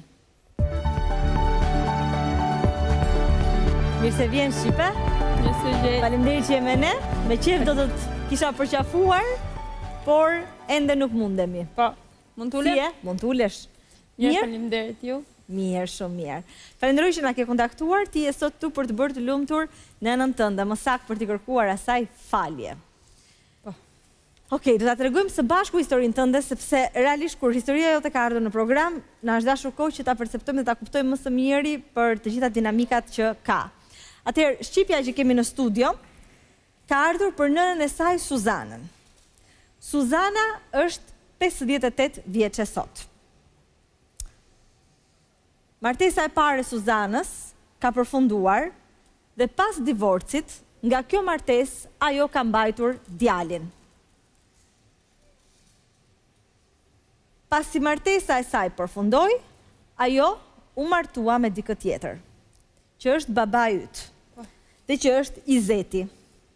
Mirë se vjen Shqipe. Faleminderit që je me ne. Me qejf do të kisha përqafuar, por ende nuk mundemi. Po, mund t'ulesh? Si e? Mund t'ulesh. Mirë, faleminderit ju. Mirë, shumë mirë. Falenderoj që na ke kontaktuar, ti je sot tu për të bërë të lumtur nënën tënde, më saktë për t'i kërkuar asaj falje. Po. Okej, do ta tregojmë së bashku historinë tënde, sepse realisht kur historia jote ka ardhur në program, na është dashur kohë që ta perceptojmë dhe ta kuptojmë më së miri për të gjitha dinamikat që ka. Atëherë, shqipja që kemi në studio ka ardhur për nënën e saj Suzanën. Suzana është 58 vjeçe sot. Martesa e parë e Suzanës ka përfunduar dhe pas divorcit, nga kjo martesë ajo ka mbajtur djalin. Pasi martesa e saj përfundoi, ajo u martua me dikë tjetër, që është baba yt, dhe që është Izeti.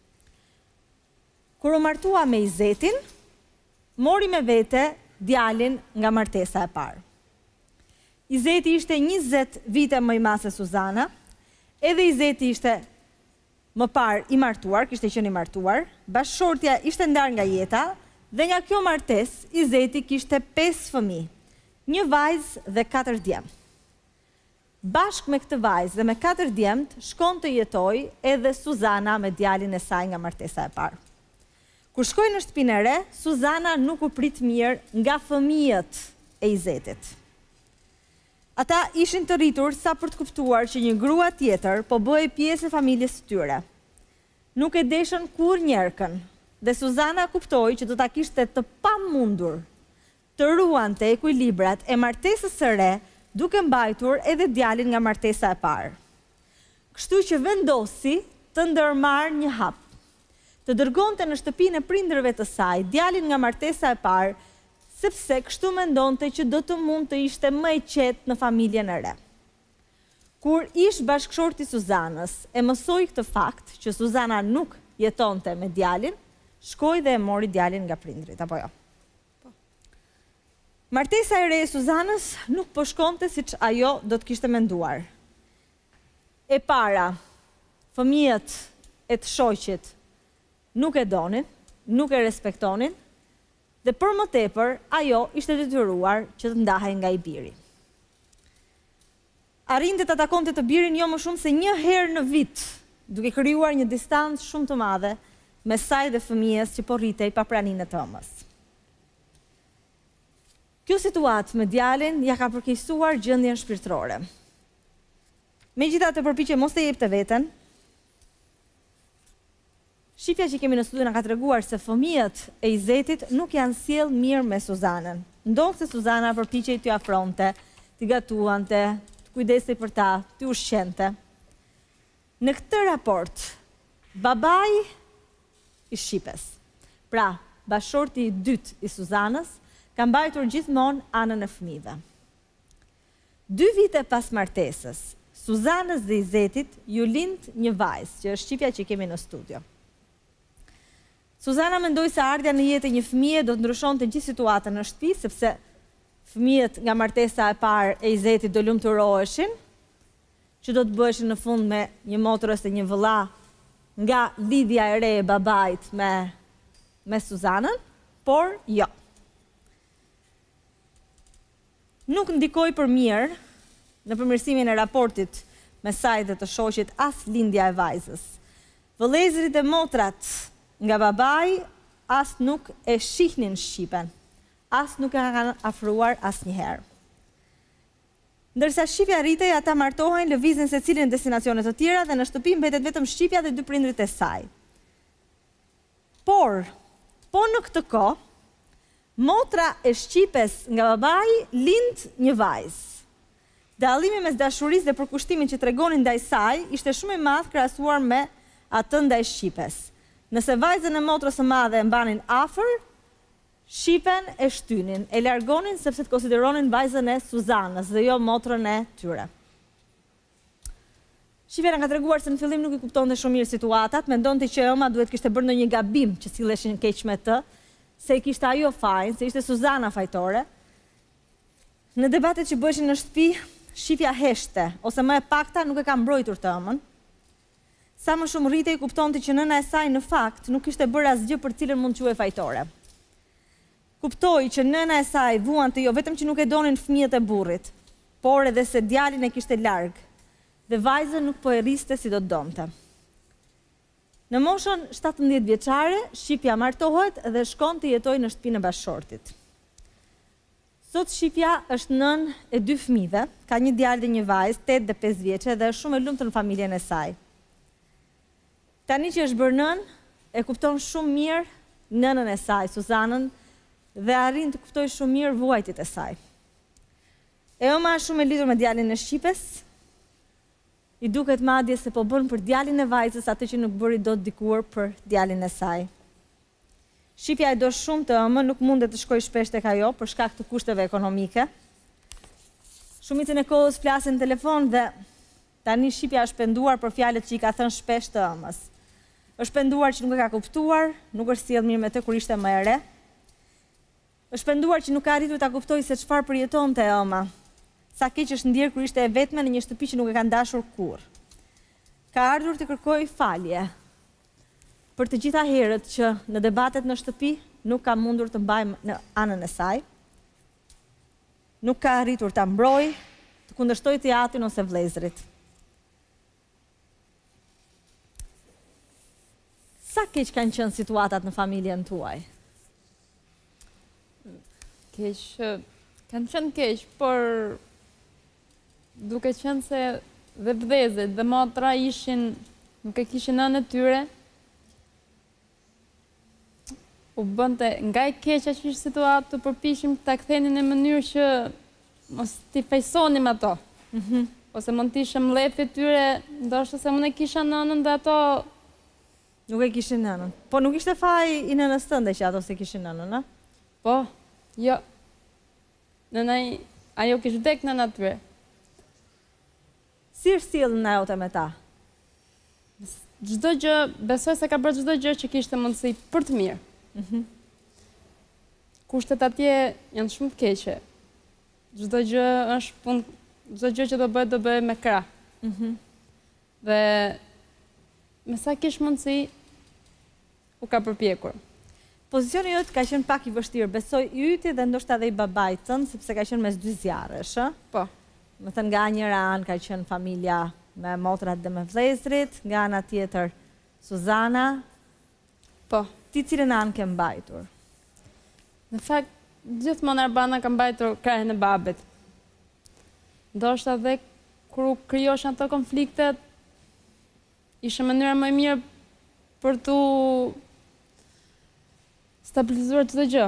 Kur u martua me Izetin, mori me vete djalin nga martesa e parë. Izeti ishte 20 vite më i madh se Suzana, edhe Izeti ishte më parë i martuar, kishte qenë i martuar, bashkëshortja ishte ndarë nga jeta, dhe nga kjo martesë Izeti kishte 5 fëmijë, 1 vajzë dhe 4 djemë. Bashkë me këtë vajzë dhe me 4 djemët shkon të jetoj edhe Suzana me djalin e saj nga martesa e parë. Kur shkoi në shtëpinë e re, Suzana nuk u prit mirë nga fëmijët e Izetit. Ata ishin të rritur sa për të kuptuar që një grua tjetër po bëhej pjesë e familjes së tyre. Nuk e deshën kur njerëkën, dhe Suzana kuptoi që do ta kishte të pamundur të ruante ekuilibrat e martesës së re, duke mbajtur edhe djalin nga martesa e parë. Kështu që vendosi të ndërmarrë një hap, të dërgonte në shtëpinë e prindërve të saj djalin nga martesa e parë, sepse kështu mendonte që do të mund të ishte më i qetë në familjen e re. Kur ish bashkëshorti Suzanës e mësoi këtë fakt që Suzana nuk jetonte me djalin, shkoi dhe e mori djalin nga prindrit, apo jo? Martesa e re e Suzanës nuk po shkonte siç ajo do të kishte menduar. E para, fëmijët e të shoqit nuk e donin, nuk e respektonin, dhe për më tepër, ajo ishte detyruar që të ndahej nga i biri. Arrinte të takonte të birin jo më shumë se 1 herë në vit, duke krijuar një distancë shumë të madhe mes saj dhe fëmijës që po rritej pa praninë e ëmës. Kjo situatë me djalin ja ka përkeqësuar gjendjen shpirtërore. Megjithatë përpiqej mos të jepte veten. Shqipja që kemi në studio na ka treguar se fëmijët e Izetit nuk janë sjell mirë me Suzanën. Ndonse Suzana përpiqej t'ju afronte, t'i gatuante, të kujdesej për ta, t'ju ushqente. Në këtë raport, babai i Shqipes, pra bashkëshorti i dytë i Suzanës, ka mbajtur gjithmonë anën e fëmijëve. 2 vite pas martesës, Suzanës dhe Izetit ju lind një vajzë, që është Shqipja që kemi në studio. Suzana mendoi se ardha në jetë e një fëmie do të ndryshonte gjithë situatën në shtëpi, sepse fëmijët nga martesa e parë e Izetit do lumturoheshin, që do të bëheshin në fund me një motër ose një vëlla nga lidhja e re e babait me Suzanën, por jo. Nuk ndikoi për mirë në përmirësimin e raportit me saj dhe të shoqit as lindja e vajzës. Vëllezërit e motrat nga babai as nuk e shihnin Shqipen, as nuk e kanë afruar asnjëherë. Ndërsa shqipja rritej, ata martohen, lëvizin se cilin destinacionet të tjera dhe në shtëpi mbetet vetëm shqipja dhe dy prindrit e saj. Por në këtë kohë, motra e shqipes nga babai lind një vajzë. Dallimi mes dashurisë dhe përkushtimin që tregonin ndaj saj ishte shumë i madh krahasuar me atë ndaj shqipes. Nëse vajzën e motrës së madhe e mbanin afër, shqipen e shtynin, e largonin sepse të konsideronin vajzën e Suzanës dhe jo motrën e tyre. Shqipja na ka treguar se në fillim nuk i kuptonte shumë mirë situatat, mendonte që ëma duhet kishte bërë ndonjë gabim që silleshin keq me të, se kishte ajo fajin, se ishte Suzana fajtore. Në debatet që bëheshin në shtëpi, shqipja heshte, ose më e pakta nuk e ka mbrojtur të ëmën. Sa më shumë rritej kuptonte që nëna e saj në fakt nuk kishte bërë asgjë për cilën mund quhej fajtore. Kuptoi që nëna e saj vuante jo vetëm që nuk e donin fëmijët e burrit, por edhe se djalin e kishte larg dhe vajzën nuk po e rriste si do të donte. Në moshën 17 vjeçare, shqipja martohet dhe shkon të jetojë në shtëpinë e bashkëshortit. Sot shqipja është nën e 2 fëmijëve, ka një djalë dhe një vajzë, 8 dhe 5 vjeçe dhe është shumë e lumtur në familjen e saj. Tani që është bërë nën, e kupton shumë mirë nënën e saj, Suzanën, dhe arrin të kuptojë shumë mirë vuajtjet e saj. E ëma është shumë e lidhur me djalin e shqipes, i duket madje se po bën për djalin e vajzës atë që nuk bëri dot dikur për djalin e saj. Shqipja e do shumë të ëmën, nuk mundet të shkojë shpesh tek ajo për shkak të kushteve ekonomike. Shumicën e kohës flasin në telefon dhe tani shqipja është penduar për fjalët që i ka thënë shpesh të ëmës. Është penduar që nuk e ka kuptuar, nuk është sjellë mirë me të kur ishte më e re. Është penduar që nuk ka arritur ta kuptojë se çfarë përjetonte ëma. Sa keq është ndjerë kur ishte e vetme në një shtëpi që nuk e ka dashur kurrë. Ka ardhur të kërkojë falje për të gjitha herët që në debatet në shtëpi nuk ka mundur të mbajë në anën e saj, nuk ka arritur ta mbrojë, të kundërshtojë teatrin ose vëllezërit. Sa keq kanë qenë situatat në familjen tuaj? Keq, kanë qenë keq, por duke qenë se dhe vëllezërit dhe motra nuk e kishin anën e tyre, u bënte nga e keqa që ishte situatë të përpishim ta kthenin në mënyrë që mos t'i fejsonim ato. Ose mund t'ishim mlefi tyre, ndoshta se unë e kisha nënën dhe ato nuk e kishin nënën. Po nuk ishte faj i nënës tënde që ato se kishin nënën, a? Po, jo. Nëna ajo kishte vdek nëna tyre. Si është sjellën ajo me ta? Çdo gjë, besoj se ka bërë çdo gjë që kishte mundësi për të mirë. Kushtet atje janë shumë të keqe. Çdo gjë është punë, çdo gjë që do bëhet me krah. Dhe me sa kish mundësi u ka përpjekur. Pozicioni jot ka qenë pak i vështirë, besoj i yti dhe ndoshta edhe i babait tënd, sepse ka qenë mes dy zjarresh, ë? Po. Më thënë nga njëra anë ka qenë familja me motrat dhe me vëllezërit, nga ana tjetër Suzana. Po. Ti cilën anë ke mbajtur? Në fakt, gjithmonë Arbana ka mbajtur krahën e babit. Ndoshta dhe kur u krijoshin ato konfliktet, ishte mënyra më e mirë për tu stabilizuar çdo gjë.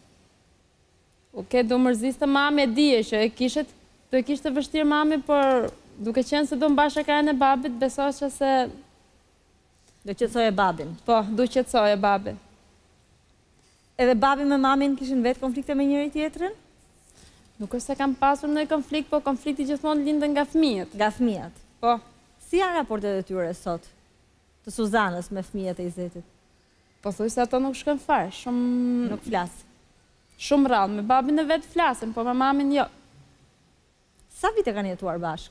Du mërziste mami, e dije që do e kishte vështirë mami, por duke qenë se do mbashe krahën e babit, besosha se do qetësoje babin. Po, do qetësoje babin. Edhe babi me mamin kishin vetë konflikte me njëri tjetrin? Nuk është se kam pasur në konflikt, po konflikti gjithmonë lindën nga fëmijët. Nga fëmijët? Po. Si janë raportet e tyre sot? Të Suzanës me fëmijët e Izetit? Po thuj se ato nuk shkojnë fare, shumë... Nuk flasë? Shumë rrallë, me babin e vetë flasin, po me mamin jo. Sa vite kanë jetuar bashkë?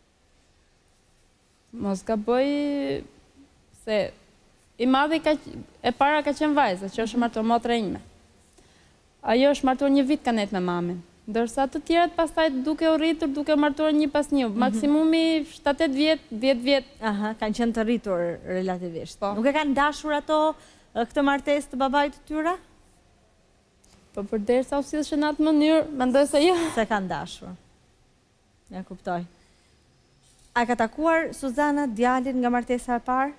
Mos ka bëj... se i madhi e para ka qenë vajza, që është martuar motra ime. Ajo është martuar 1 vit ka net me mamin. Ndërsa të tjerët pastaj duke u rritur, duke martuar 1 pas 1. Maksimumi 7-8 vjet, 10 vjet. Aha, kanë qenë të rritur relativisht. Po. Nuk e kanë dashur ato këtë martesë të babait të tyre? Po përderisa u sillshin në atë mënyrë, mendoj se jo. Se kanë dashur. Ja kuptoj. A ka takuar Suzana djalin nga martesa e parë?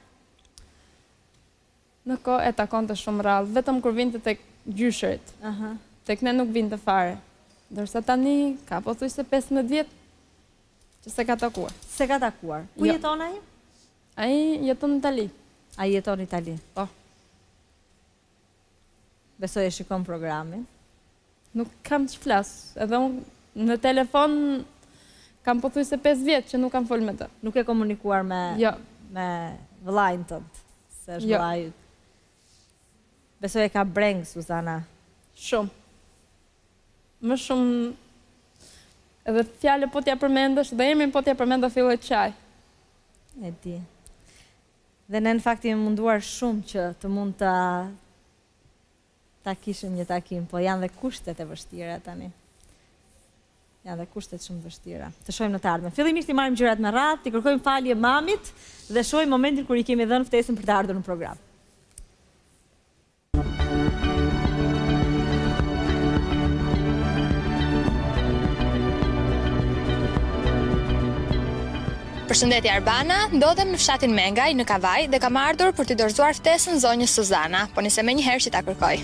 Në kohë e takonte shumë rrallë, vetëm kur vinte tek gjyshërit. Tek ne nuk vinte fare. Ndërsa tani ka pothuajse 15 vjet që se ka takuar. Se ka takuar. Ku jeton ai? Ai jeton në Itali. Ai jeton në Itali. Po. Besoj e shikon programin. Nuk kam që flas. Edhe unë në telefon kam pothuajse 5 vjet që nuk kam fol me të. Nuk e komunikuar me vëllain tënd. Se është vëllai. Besoj e ka breng Suzana. Shumë. Më shumë edhe fjale po t'ja përmendësh, dhe emrin po t'ja përmendë filloj qaj. E di. Dhe ne në fakt jemi munduar shumë që të mund ta kishim një takim, po janë dhe kushtet e vështira tani. Janë dhe kushtet shumë vështira. Të shohim në të ardhmen. Fillimisht i marrim gjërat me radhë, t'i kërkojmë falje mamit dhe shohim momentin kur i kemi dhënë ftesën për të ardhur në program. Përshëndetje Arbana, ndodhem në fshatin Mengaj në Kavaj dhe kam ardhur për t'i dorëzuar ftesën zonjës Suzana, po nise me njëherë që ta kërkoj.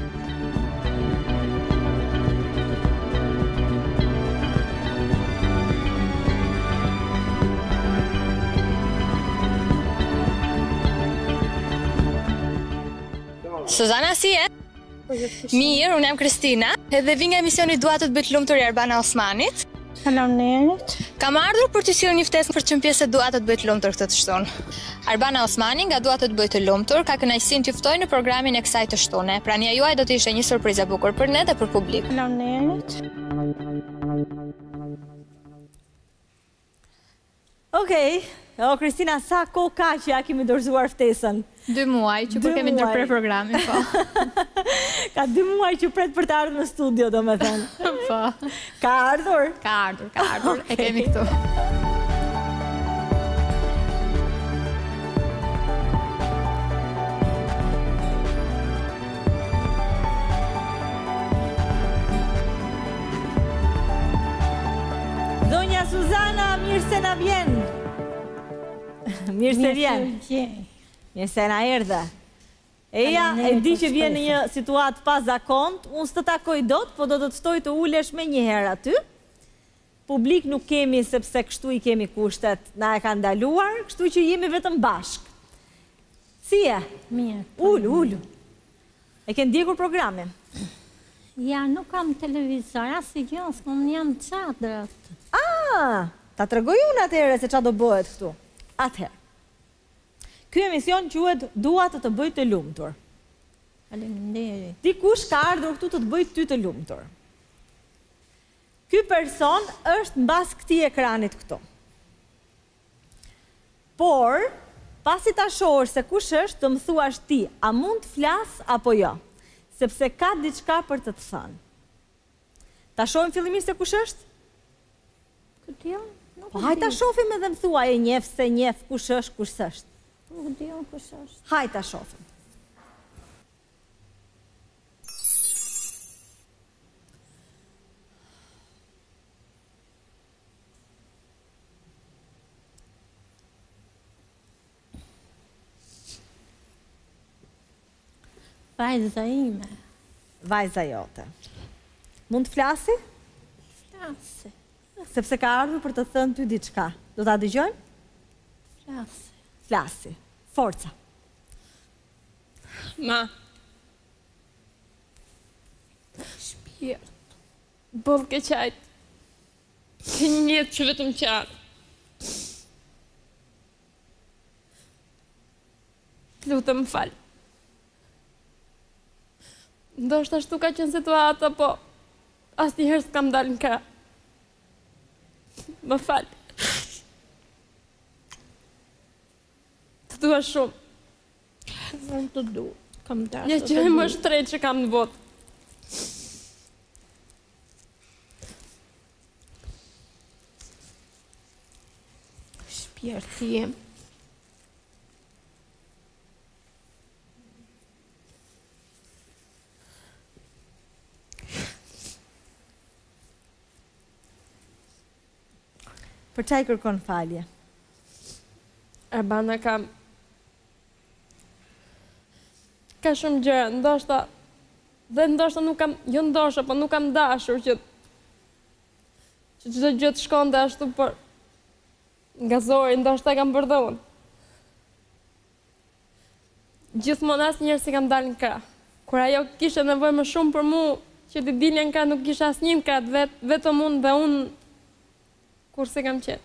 Suzana, si e? Mirë, unë jam Kristina, edhe vi nga emisioni Dua të bëj të lumtur i Arbana Osmanit. Faleminderit. Kam ardhur për të sjellë një ftesë për të qenë pjesë e Dua të bëj të lumtur këtë të shtunë. Arbana Osmani nga Dua të bëj të lumtur ka kënaqësinë t'ju ftoj në programin e kësaj të shtune. Prania juaj do të ishte një surprizë e bukur për ne dhe për publik. Faleminderit. Okej. Kristina, sa kohë ka që ja kemi dorëzuar ftesën? 2 muaj që kur kemi ndërprer programin, po. Ka 2 muaj që pret për të ardhur në studio, domethënë. Po. Ka ardhur? Ka ardhur. E kemi këtu. Zonja Suzana, mirë se na vjen. Mirë se vjen. Mirë se na erdhe. Eja, e di që vjen në një situatë pa zakont, unë s'të takoj dot, po do të të ftoj të ulesh me njëherë aty. Publik nuk kemi, sepse kështu i kemi kushtet, na e ka ndaluar, kështu që jemi vetëm bashk. Si e? Mirë. Ullu. E ke ndjekur programin? Ja, nuk kam televizor, asë gjë, s'kam jam çadrët. Ta tregoj unë atëherë se çfarë do bëhet këtu. Atëherë. Ky emision quhet Dua të bëj të lumtur. Faleminderit. Dikush ka ardhur këtu të bëj ty të lumtur. Ky person është mbas këtij ekranit këtu. Por, pasi ta shohësh se kush është, të më thuash ti, a mund të flas apo jo? Sepse ka diçka për të të thënë. Ta shohim fillimisht se kush është? Këtë jo? Po hajta shofim edhe më thua e njef se njef kush është, kush s'është. Nuk di unë kush është. Hajta shofim. Vajza ime. Vajza jote. Mund të flasi? Flasi. Sepse ka ardhur për të thënë ty diçka. Do ta dëgjojmë? Flasi. Flasi. Forca. Ma. Shpirt. Boll ke qajt. Ke një jetë që vetëm qarë. Lutë më falë. Ndoshta ashtu ka qenë situata, po asnjëherë s'kam dalë në krah. Më falë. Të dua shumë. Unë të du. Kam dashur. Një gjë më shtret që kam në botë. Shpirti jem. Për çaj kërkon falje? Arbana ka shumë gjëra, ndoshta nuk kam, jo ndoshta, po nuk kam dashur që çdo gjë të shkonte ashtu, por nga zori ndoshta e kam bërë unë. Gjithmonë asnjëherë si kam dalë në krah. Kur ajo kishte nevojë më shumë për mua që të dilja në krah, nuk kisha asnjë krah, vetëm unë dhe unë kurse kam qenë.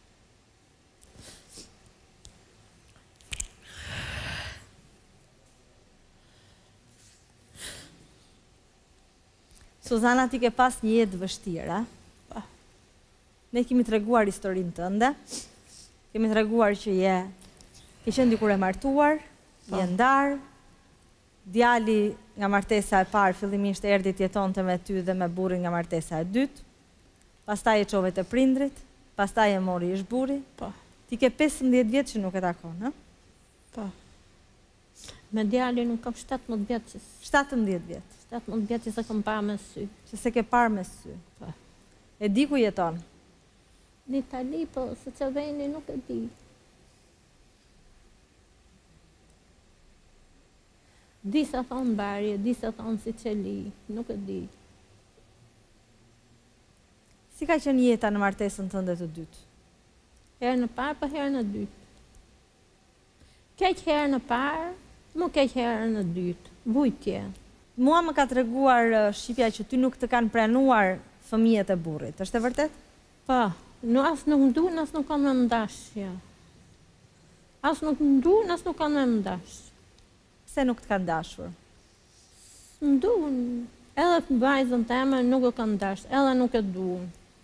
Suzana, ti ke pas një jetë vështirë, ne kemi treguar historinë tënde, kemi treguar që ke qenë dikur e martuar, je ndarë, djali nga martesa e parë fillimisht erdhi të jetonte me ty dhe me burrin nga martesa e dytë, pastaj e çove te prindrit, pastaj e mori ish burri. Ti ke 15 vjet që nuk e takon, ha? Po. Me djalin nuk kam 17 vjet. 17 vjet. 17 vjet që se kam parë me sy. Që se ke parë me sy. Po. E di ku jeton? Në Itali, po, se që veni nuk e di. Disa thonë Barje, disa thonë Siçeli, nuk e di. Si ka qenë jeta në martesën tënde të dytë? Herë në parë, po herë në dytë. Keq herë në parë, më keq herë në dytë. Vujtje. Mua më ka treguar shqipja që ty nuk të kanë pranuar fëmijët e burrit. Është e vërtet? Po, as nuk nduhen, as nuk kanë me ndashje. As nuk nduhen, as nuk kanë me ndashje. Pse nuk të kanë dashur? Nduhen. Edhe vajzën teme nuk e kanë dashur, edhe nuk e duhen.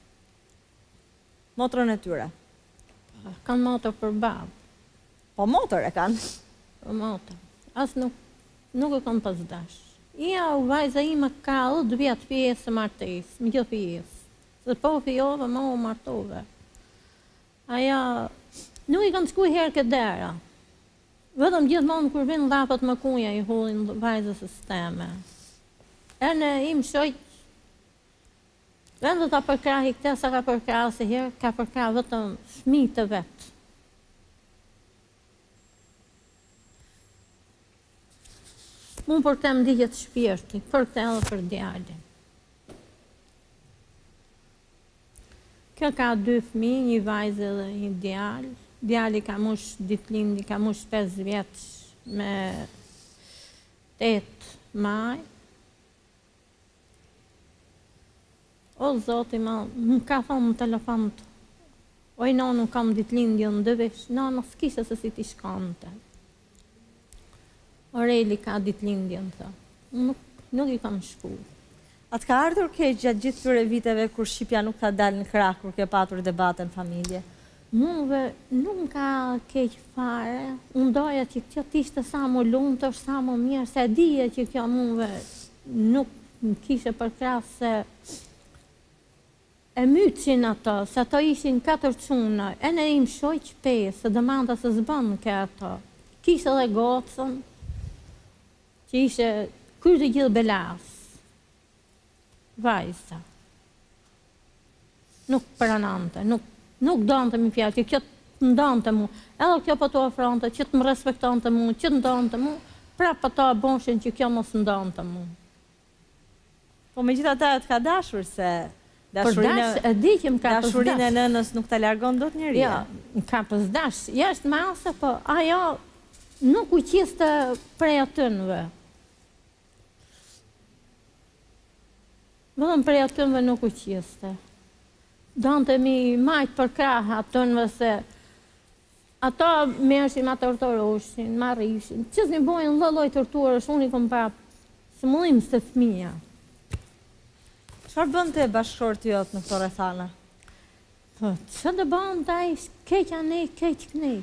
Motrën e tyre? Kanë motër për babë. Po motër e kanë? Po motër. As nuk e kanë pas dashur. Ja, vajza ime ka 10 vjet pjesë martesë, më gjithë pjesë. Se po fillova, më u martove. Aja, nuk i kanë shkuar herë këtë dera. Vetëm gjithmonë kur vin llafat më kunja i hullin vajzës së teme. Në im shoq, vendë ta përkrahi këte, sa ka përkrahi se herë, ka përkrahi vetëm fëmijë të vetë. Unë për të më digjet shpirti, për të edhe për djalin. Kjo ka 2 fëmijë, një vajzë dhe një djalë. Djali ka mush ditëlindje, ka mush 5 vjeç me 8 maj. O zoti ma, më ka thonë në telefon të, oj nonu kam ditëlindje në dëvesh, nonu s'kishe se si ti shkante. Oreli ka ditëlindje në thë, nuk i kam shku. A të ka ardhur keq gjatë gjithë këtyre viteve kur Shqipja nuk ka dalë në krah, kur ke patur debate në familje? Muve nuk ka keq fare, unë doja që kjo t'ishte sa më lumtur, sa më mirë, se dije që kjo muve nuk kishe për krah se e myqin ato, se ato ishin 4 çuna, e në im shoq 5, se dëmanda se zbën ke ato. Kishe dhe gocën, që ishe kërë të gjithë belas. Vajza. Nuk pranante, nuk donte mi fjallë, që kjo të ndonte mu, edhe kjo po të ofronte, që të më respektonte mu, që të ndonte mu, pra po të abonshin që kjo mos ndonte mu. Po me gjitha ta të ka dashur se dashurinë e nënës nuk të largon do të njëri. Ja, ka pësdash, jashtë mase, po ajo nuk u qiste prej atënve. Vëdhëm prej atënve nuk u qiste. Donte mi majtë për krahë atënve se ato mershin, ma torturoshin, ma rrishin. Qësë një bojnë lëlloj torturësh, unë i kom pa sëmullim së fëmija. Çfarë bënte bashkëshorti jot në këto rrethana? Po, që të bënte ai, keqja ne, keq këni.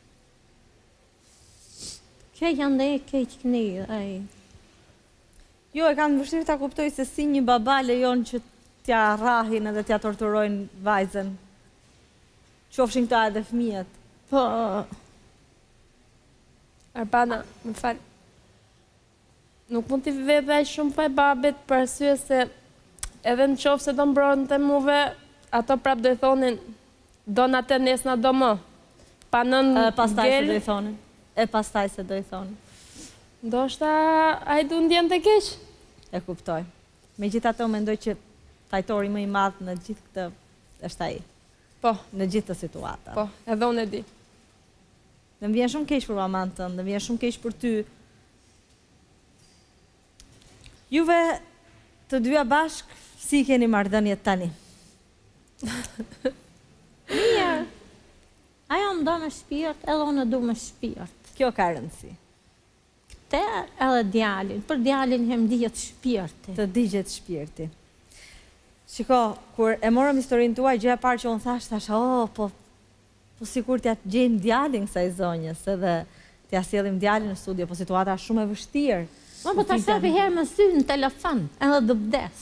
Keqja ne, keq këni, ai. Jo, e kam vështirë ta kuptoj se si një baba lejon që t'ja rrahin edhe t'ja torturojnë vajzën. Qofshin këta edhe fëmijët. Po, Arbana, më falë, nuk mund t'i vedhej shumë për babit për arsye se edhe në qofë se do mbronë të muve, ato prap do i thonin, do në të nesna do më. Pa nën pastaj se gel... do i thonë. E pastaj se do i thonë. Ndoshta ai du ndjen të keq. E kuptoj. Megjithatë mendoj që fajtori më i madh në gjithë këtë është ai. Po. Në gjithë të situata. Po, edhe unë e di. Dhe më vjen shumë keq për mamën tënde, më vjen shumë keq për ty. Juve të dyja bashk, si keni marrëdhëniet tani? Mirë. Ajo më do me shpirt, edhe unë du me shpirt. Kjo ka rëndësi. Te edhe djalin, për djalin hem digjet shpirti. Të digjet shpirti. Shiko, kur e morëm historinë tuaj, gjëja e parë që unë thash, po sikur t'ja gjejmë djalin kësaj zonjës, edhe t'ja sjellim djalin në studio, po situata është shumë e vështirë. Po ta shofi herë me sy në telefon, edhe do vdes.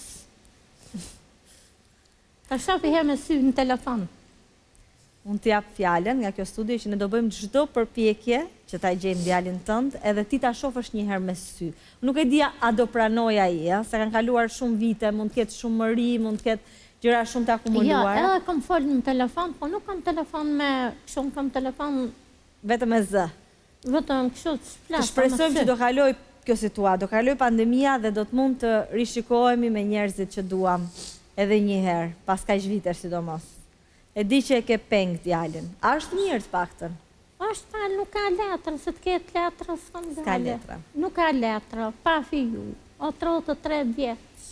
Ta shofi herë me sy në telefon. Unë t'jap fjalën nga kjo studio që ne do bëjmë çdo përpjekje që ta gjejmë djalin tënd, edhe ti ta shofësh një herë me sy. Nuk e di a do pranoj ai, se kanë kaluar shumë vite, mund të ketë shumë mëri, mund të ketë gjëra shumë të akumuluara. Jo, edhe kam folur në telefon, po nuk kam telefon me, shumë kam telefon vetëm me zë. Vetëm kështu të flas. Të shpresojmë që do kaloj kjo situatë, do kaloj pandemia dhe do të mund të rishikohemi me njerëzit që duam edhe një herë, pas kaq vitesh sidomos. E di që e ke peng djalin. A është mirë të paktën? Është falë, nuk ka letra, se të ketë letra, s'kam dhe. S'ka letra. Nuk ka letra, pa fiju. O 33 vjeç.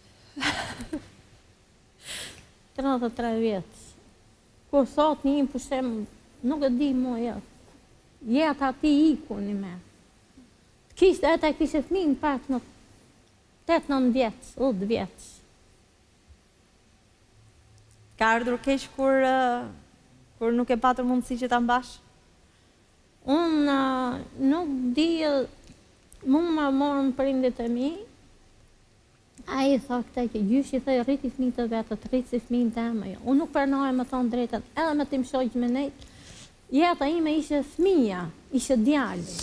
33 vjeç. Kur thot një pushem, nuk e di mo jetë. Jetë ati iku një me. Kishtë, e ta kishtë fëmin pak në 8-9 vjeç, 10 vjeç. Ka ardhur keq kur nuk e patër mundësi që ta mbash? Unë nuk di, mu më morën prindit e mi, a i tha këta që gjyshi thë rriti fëmin të vetët, rriti si fëmin të eme. Unë nuk përnoj me thonë drejten, edhe me tim shojgjë me nejtë, jeta ime ishe fëmija, ishe djalli.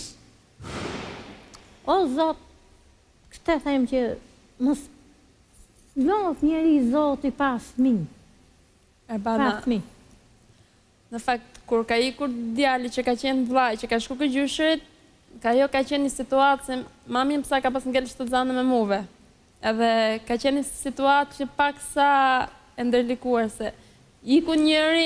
O Zot, këtë them që mos lof njeri Zoti pa fëmin. Erbana, në fakt, kur ka ikur djali që ka qenë vllai, që ka shku këtë gjyshërit, jo ka qenë një situatë se mami më sa ka pas ngellë të zanë me muve. Edhe ka qenë një situatë që pak sa e ndërlikuar se iku njëri,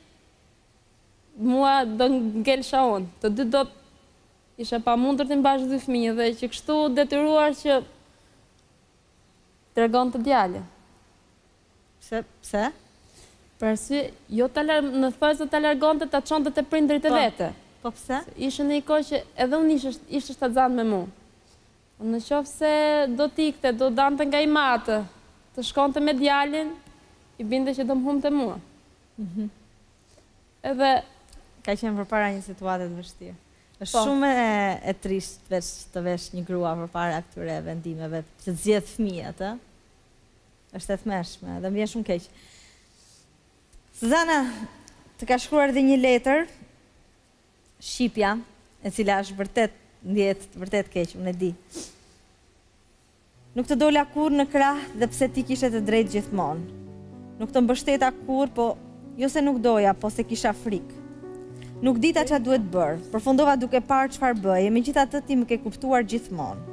mua do ngellë shaon. Të dy do ishe pa mundur të mbash 2 fëmijë dhe që kështu detyruar që të regon të djali. Pse? Për arsye, jo në thojë të largon të qonë të prindrit e vete. Po pse? Ishte në i kohë që edhe unë ishte shtatzan me mu. Në qofë se do t'ikte, do dante nga i matë, të shkonte me djalin, i binde që do më humë të mua. Edhe... Ka qenë përpara një situatet vështirë. është shumë e trisht të vesh një grua përpara këtyre vendimeve, që të zgjedh fëmijët, është e tmerrshme dhe më vjen shumë keq. Suzana, të ka shkruar dhe një letër, shqipja, e cila është vërtet ndjehet vërtet keq, unë e di. Nuk të dola kur në krah dhe pse ti kishe të drejtë gjithmonë. Nuk të mbështeta kur, po jo se nuk doja, po se kisha frikë. Nuk dita çfarë duhet bërë, përfundova duke parë çfarë bëje, megjithatë ti më ke kuptuar gjithmonë.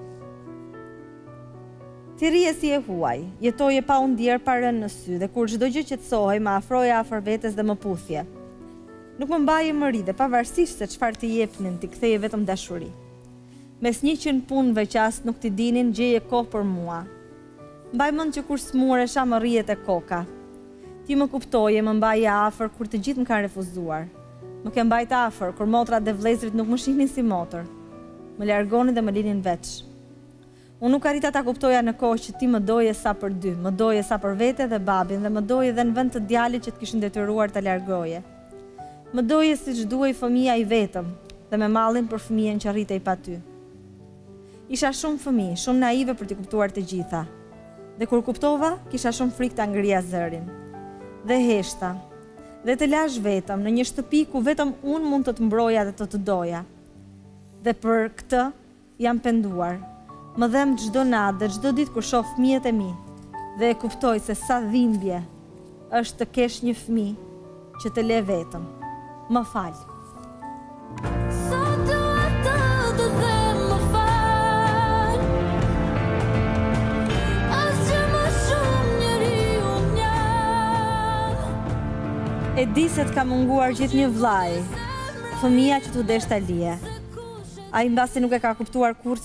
Ti rije si e huaj, jetoje pa u ndier, pa rënë në sy, dhe kur çdo gjë qetësohej, më afroja afër vetes dhe më puthje. Nuk më mbaje më ri dhe pavarësisht se çfarë të jepnin, ti ktheje vetëm dashuri. Mes 100 punëve që as nuk ti dinin, gjeje kohë për mua. Mbaj mend që kur smuresha më rrihet e koka. Ti më kuptoje, më mbaje afër kur të gjithë më kanë refuzuar. Më ke mbajt afër kur motrat dhe vëllezërit nuk më shihnin si motër. Më largonin dhe më linin veç. Unë nuk arrita ta kuptoja në kohë që ti më doje sa për dy, më doje sa për vete dhe babin dhe më doje dhe në vend të djalit që të kishin detyruar ta largoje. Më doje siç duhej fëmia i vetëm dhe me mallin për fëmijën që rritej pa ty. Isha shumë fëmijë, shumë naive për të kuptuar të gjitha. Dhe kur kuptova, kisha shumë frikë ta ngrija zërin. Dhe heshta. Dhe të lash vetëm në një shtëpi ku vetëm unë mund të të mbroja dhe të të doja. Dhe për këtë jam penduar. Më dhem çdo natë dhe çdo ditë kur shoh fëmijët e mi dhe e kuptoj se sa dhimbje është të kesh një fëmijë që të le vetëm. Më fal. E di se të ka munguar gjithë një vllai, fëmia që t'u desh ta lije. Ai mbasi nuk e ka kuptuar kurrë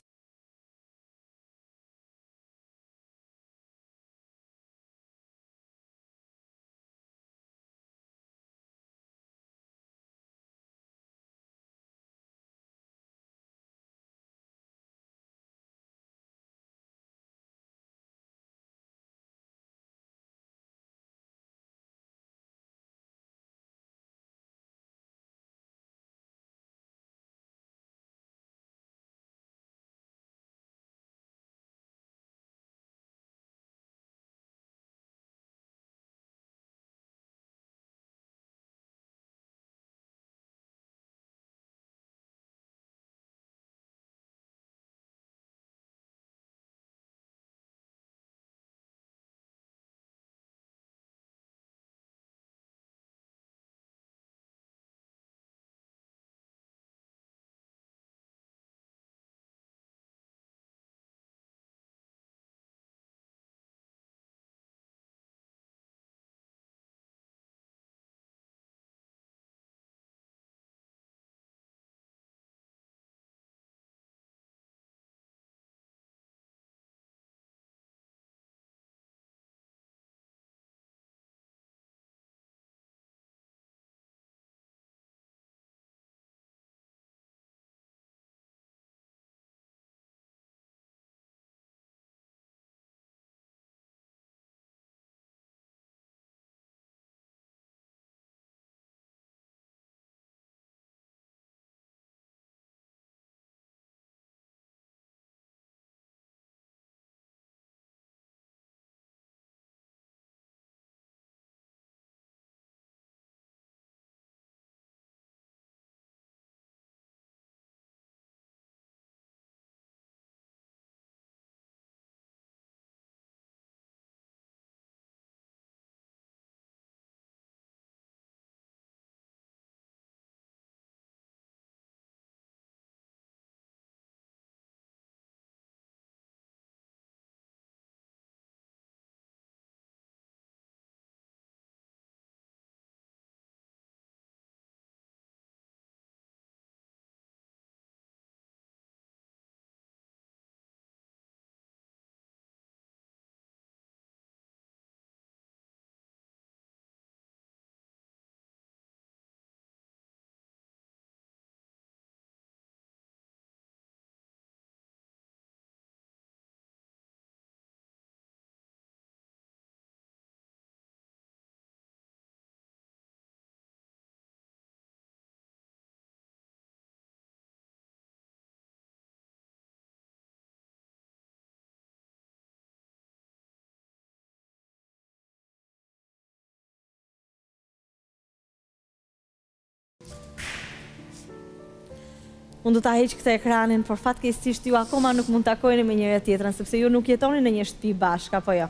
unë do ta heq këtë ekranin, por fatkeqësisht ju akoma nuk mund të takojeni me njëra tjetrën, sepse ju nuk jetoni në një shtëpi bashkë, apo jo?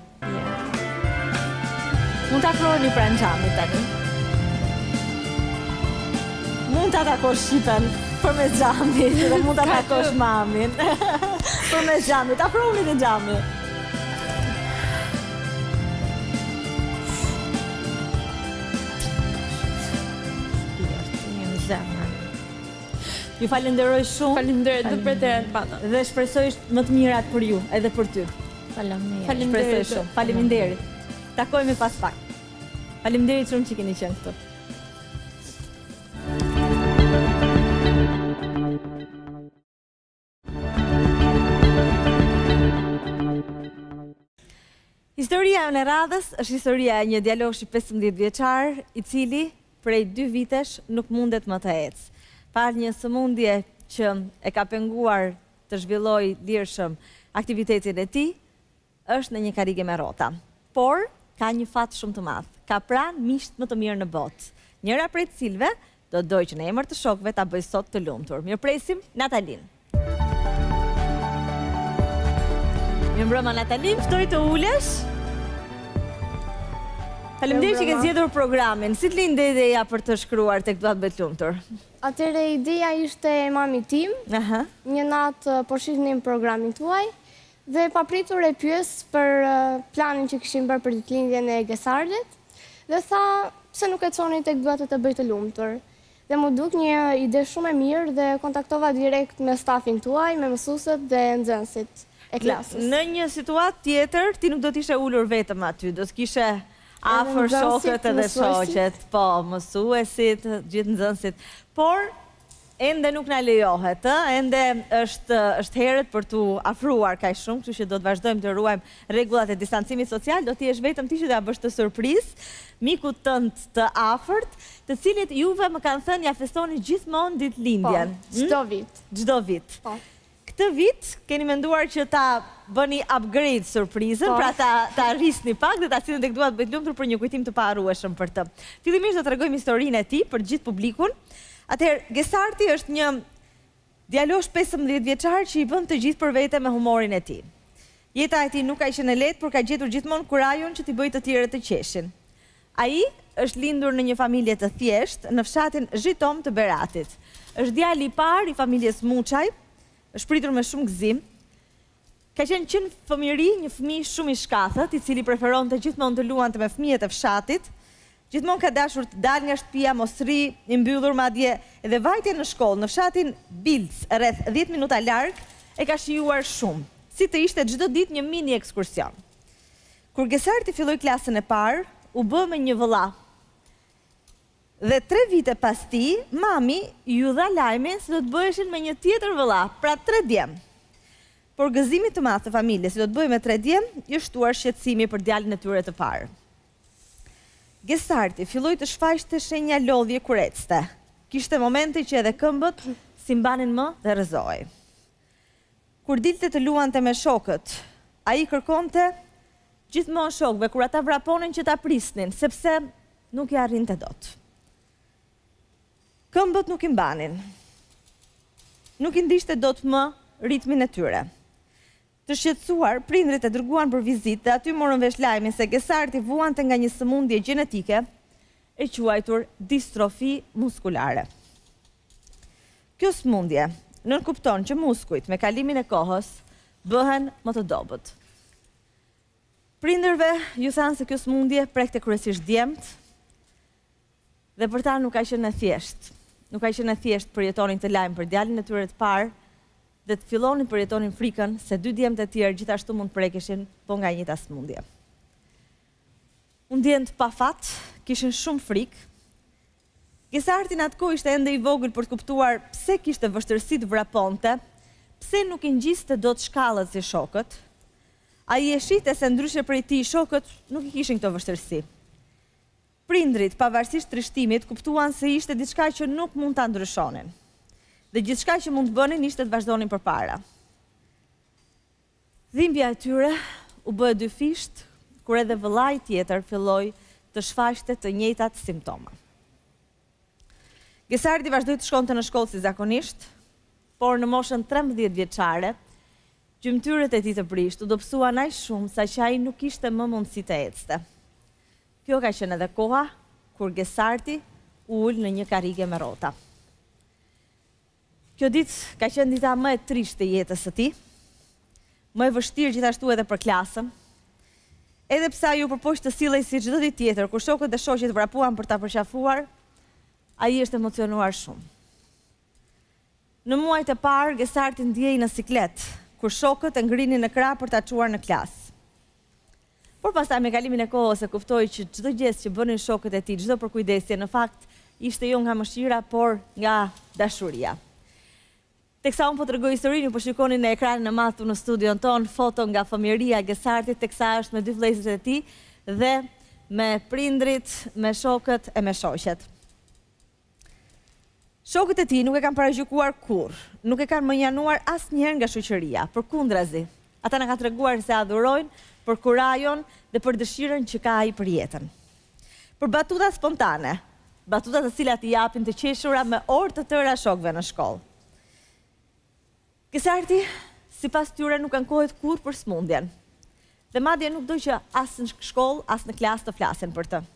Mund të afroheni pranë xhamit tani. Mund të takosh shqipen përmes xhamit, dhe mund të takosh mamin përmes xhamit. Afrohuni te xhami. Ju falenderoj shumë. Faleminderit të pretërën pata. Dhe shpresoj më të mirat për ju, edhe për ty. Faleminderit shumë. Faleminderit. Takojmë pas pak. Faleminderit shumë që keni qenë këtu. Historia e radhës është historia e një djaloshi 15 vjeçar, i cili prej 2 vitesh nuk mundet më të ecë. Par një sëmundje që e ka penguar të zhvilloj lirshëm aktivitetin e tij, është në një karrige me rrota. Por ka një fat shumë të madh. Ka pranë miqt më të mirë në botë. Njëra prej të cilëve do doj që në emër të shokëve ta bëj sot të lumtur. Mirëpresim Natalin. Mirëmbrëma Natalin, ftoj të ulesh. Faleminderit që ke zgjedhur programin. Si të lindi ideja për të shkruar tek Dua të bëj të lumtur? Atëre ideja ishte mami tim, një natë po shihnim programin tuaj, dhe papritur e pyes për planin që kishim bërë për ditëlindjen e Gesardit, dhe tha pse nuk e çoni tek Dua të bëj të lumtur. Dhe mu duk një ide shumë e mirë dhe kontaktova direkt me stafin tuaj, me mësuesit dhe nxënësit e klasës. Në një situatë tjetër, ti nuk do t'ishe ulur vetëm aty, do t'kishe afër shokët edhe shoqet, po, mësuesit, gjithë nxënësit. Por, ende nuk na lejohet, ende është herët për t'u afruar kaq shumë, kështu që do të vazhdojmë të ruajmë rregullat e distancimit social, do t'i jesh vetëm ti që do ja bësh të surprizë mikut tënd të afërt, të cilit juve më kanë thënë ja festoni gjithmonë ditëlindjen. Po, çdo vit. Çdo vit. Po. Këtë vit keni menduar që ta bëni upgrade surprizën, pra ta rrisni pak dhe ta silni tek Dua të bëj të lumtur për një kujtim të paharrueshëm për të. Fillimisht do t'rregojmë historinë e tij për gjithë publikun. Atëherë Gesarti është një djalosh 15 vjeçar që i bën të gjithë për vete me humorin e tij. Jeta e tij nuk ka qenë e lehtë, por ka gjetur gjithmonë kurajon që t'i bëjë të tjerët të qeshin. Ai është lindur në një familje të thjeshtë në fshatin Zhitom të Beratit. Është djali i parë i familjes Muçaj, është pritur me shumë gëzim. Ka qenë që në fëmijëri një fëmijë shumë i shkathët, i cili preferonte gjithmonë të luante me fëmijët e fshatit. Gjithmonë ka dashur të dalë nga shtëpia, mos rri i mbyllur, madje edhe vajtja në shkollë në fshatin Bilc, rreth 10 minuta larg, e ka shijuar shumë, si të ishte çdo ditë një mini ekskursion. Kur Gesarti filloi klasën e parë, u bë me një vëlla. Dhe 3 vite pas tij, mami ju dha lajmin se do të bëheshin me një tjetër vëlla, pra 3 djem. Por gëzimi të madh të familjes se do të bëhej me 3 djem, i shtuar shqetësimi për djalin e tyre të parë. Gesarti filloi të shfaqte shenja lodhje kur ecte. Kishte momente që edhe këmbët si mbanin më dhe rrëzohej. Kur dilte të luante me shokët, ai kërkonte gjithmonë shokëve kur ata vraponin që ta prisnin, sepse nuk i arrinte dot. Këmbët nuk i mbanin. Nuk i ndiqte dot më ritmin e tyre. Të shqetësuar, prindrit e dërguan për vizitë dhe aty morën vesh lajmin se Gesarti vuante nga një sëmundje gjenetike e quajtur distrofi muskulare. Kjo sëmundje nënkupton që muskujt me kalimin e kohës bëhen më të dobët. Prindërve ju thanë se kjo sëmundje prekte kryesisht djemt dhe për ta nuk ka qenë e thjeshtë. Nuk ka qenë e thjeshtë përjetonin të lajm për djalin e tyre të parë dhe të fillonin përjetonin frikën se 2 djemt e tjerë gjithashtu mund prekeshin po nga njëjta sëmundje. U ndjen pa fat, kishin shumë frikë. Gesarti në atë kohë ishte ende i vogël për të kuptuar pse kishte vështirësi të vraponte, pse nuk i ngjiste dot shkallët si shokët. Ai e shihte se ndryshe prej tij shokët nuk i kishin këto vështirësi. Prindrit, pavarësisht trishtimit, kuptuan se ishte diçka që nuk mund ta ndryshonin. Dhe gjithçka që mund të bënin ishte të vazhdonin përpara. Dhimbja e tyre u bë dyfisht kur edhe vëllai tjetër filloi të shfaqte të njëjtat simptoma. Gesarti vazhdoi të shkonte në shkollë si zakonisht, por në moshën 13 vjeçare, gjymtyrët e tij të prisht u dobësuan aq shumë sa që ai nuk kishte më mundësi të ecte. Kjo ka qenë edhe koha kur Gesarti u ul në një karrige me rrota. Kjo ditë ka qenë dita më e trishtë e jetës së tij, më e vështirë gjithashtu edhe për klasën. Edhe pse ai u përpoq të sillej si çdo ditë tjetër, kur shokët dhe shoqjet vrapuan për ta përqafuar, ai është emocionuar shumë. Në muajt e parë, Gesarti ndjej në siklet, kur shokët e ngrinin në krah për ta çuar në klasë. Por pastaj me kalimin e kohës e kuptoi që çdo gjë që bënin shokët e tij, çdo përkujdesje, në fakt ishte jo nga mëshira, por nga dashuria. Teksa unë po të rregoj historinë, ju po shikoni në ekranin e madh në studion ton foto nga fëmijëria e Gesartit, teksa është me 2 vëllezërit e tij dhe me prindrit, me shokët e me shoqet. Shokët e tij nuk e kanë paragjykuar kurrë, nuk e kanë mënjanuar asnjëherë nga shoqëria, përkundrazi. Ata na kanë treguar se adhurojnë për kurajon dhe për dëshirën që ka ai për jetën. Për batuta spontane, batuta të cilat i japin të qeshura me orë të tëra shokëve në shkollë. Gesarti, sipas tyre, nuk ankohet kurrë për smundjen. Dhe madje nuk do që as në shkollë, as në klasë të flasin për të.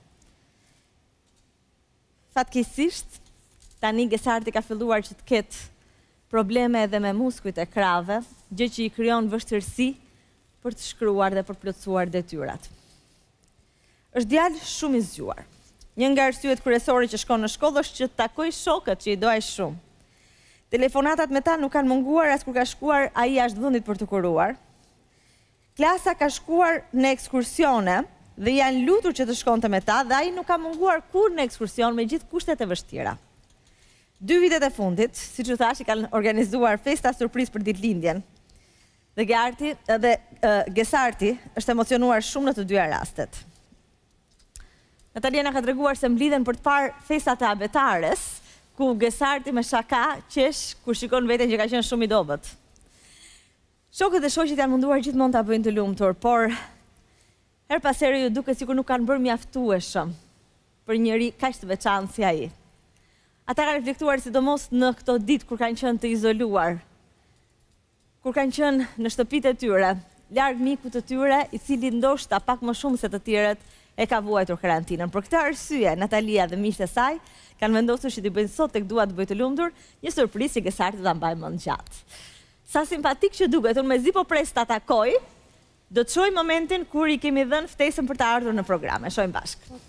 Fatkeqësisht, tani Gesarti ka filluar që të ketë probleme edhe me muskujt e krave, gjë që i krijon vështirësi për të shkruar dhe për plotësuar detyrat. Është djalë shumë i zgjuar. Një nga arsyet kryesore që shkon në shkollë është që të takojë shokët që i do aq shumë. Telefonatat me ta nuk kanë munguar as kur ka shkuar ai jashtë vendit për të kuruar. Klasa ka shkuar në ekskursione dhe janë lutur që të shkonte me ta dhe ai nuk ka munguar kur në ekskursion me gjithë kushtet e vështira. 2 vitet e fundit, siç u thash, i kanë organizuar festa surprizë për ditëlindjen. Dhe Gesarti është emocionuar shumë në të dyja rastet. Natalia na ka treguar se mblidhen për të parë festat e abetares, ku Gesarti me shaka qesh kur shikon veten që ka qenë shumë i dobët. Shokët dhe shoqet janë munduar gjithmonë ta bëjnë të lumtur, por her pas here ju duket sikur nuk kanë bërë mjaftueshëm për njëri kaq të veçantë si ai. Ata kanë reflektuar sidomos në këto ditë kur kanë qenë të izoluar, kur kanë qenë në shtëpitë e tyre, larg mikut të tyre, i cili ndoshta pak më shumë se të tjerët e ka vuajtur karantinën. Për këtë arsye, Natalia dhe miqtë e saj kanë vendosur që t'i bëjnë sot tek Dua të bëj të lumtur një surprizë që Gesarti do ta mbajë mend gjatë. Sa simpatik që duket, unë mezi po pres ta takoj, do të shohim momentin kur i kemi dhënë ftesën për të ardhur në program. E shohim bashkë.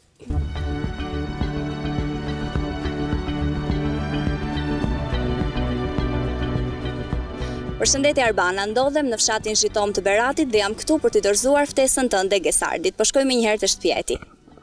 Përshëndetje Arbana, ndodhem në fshatin Shqitom të Beratit dhe jam këtu për t'i dorëzuar ftesën tënde Gesardit. Po shkojmë një herë te shtëpia e tij.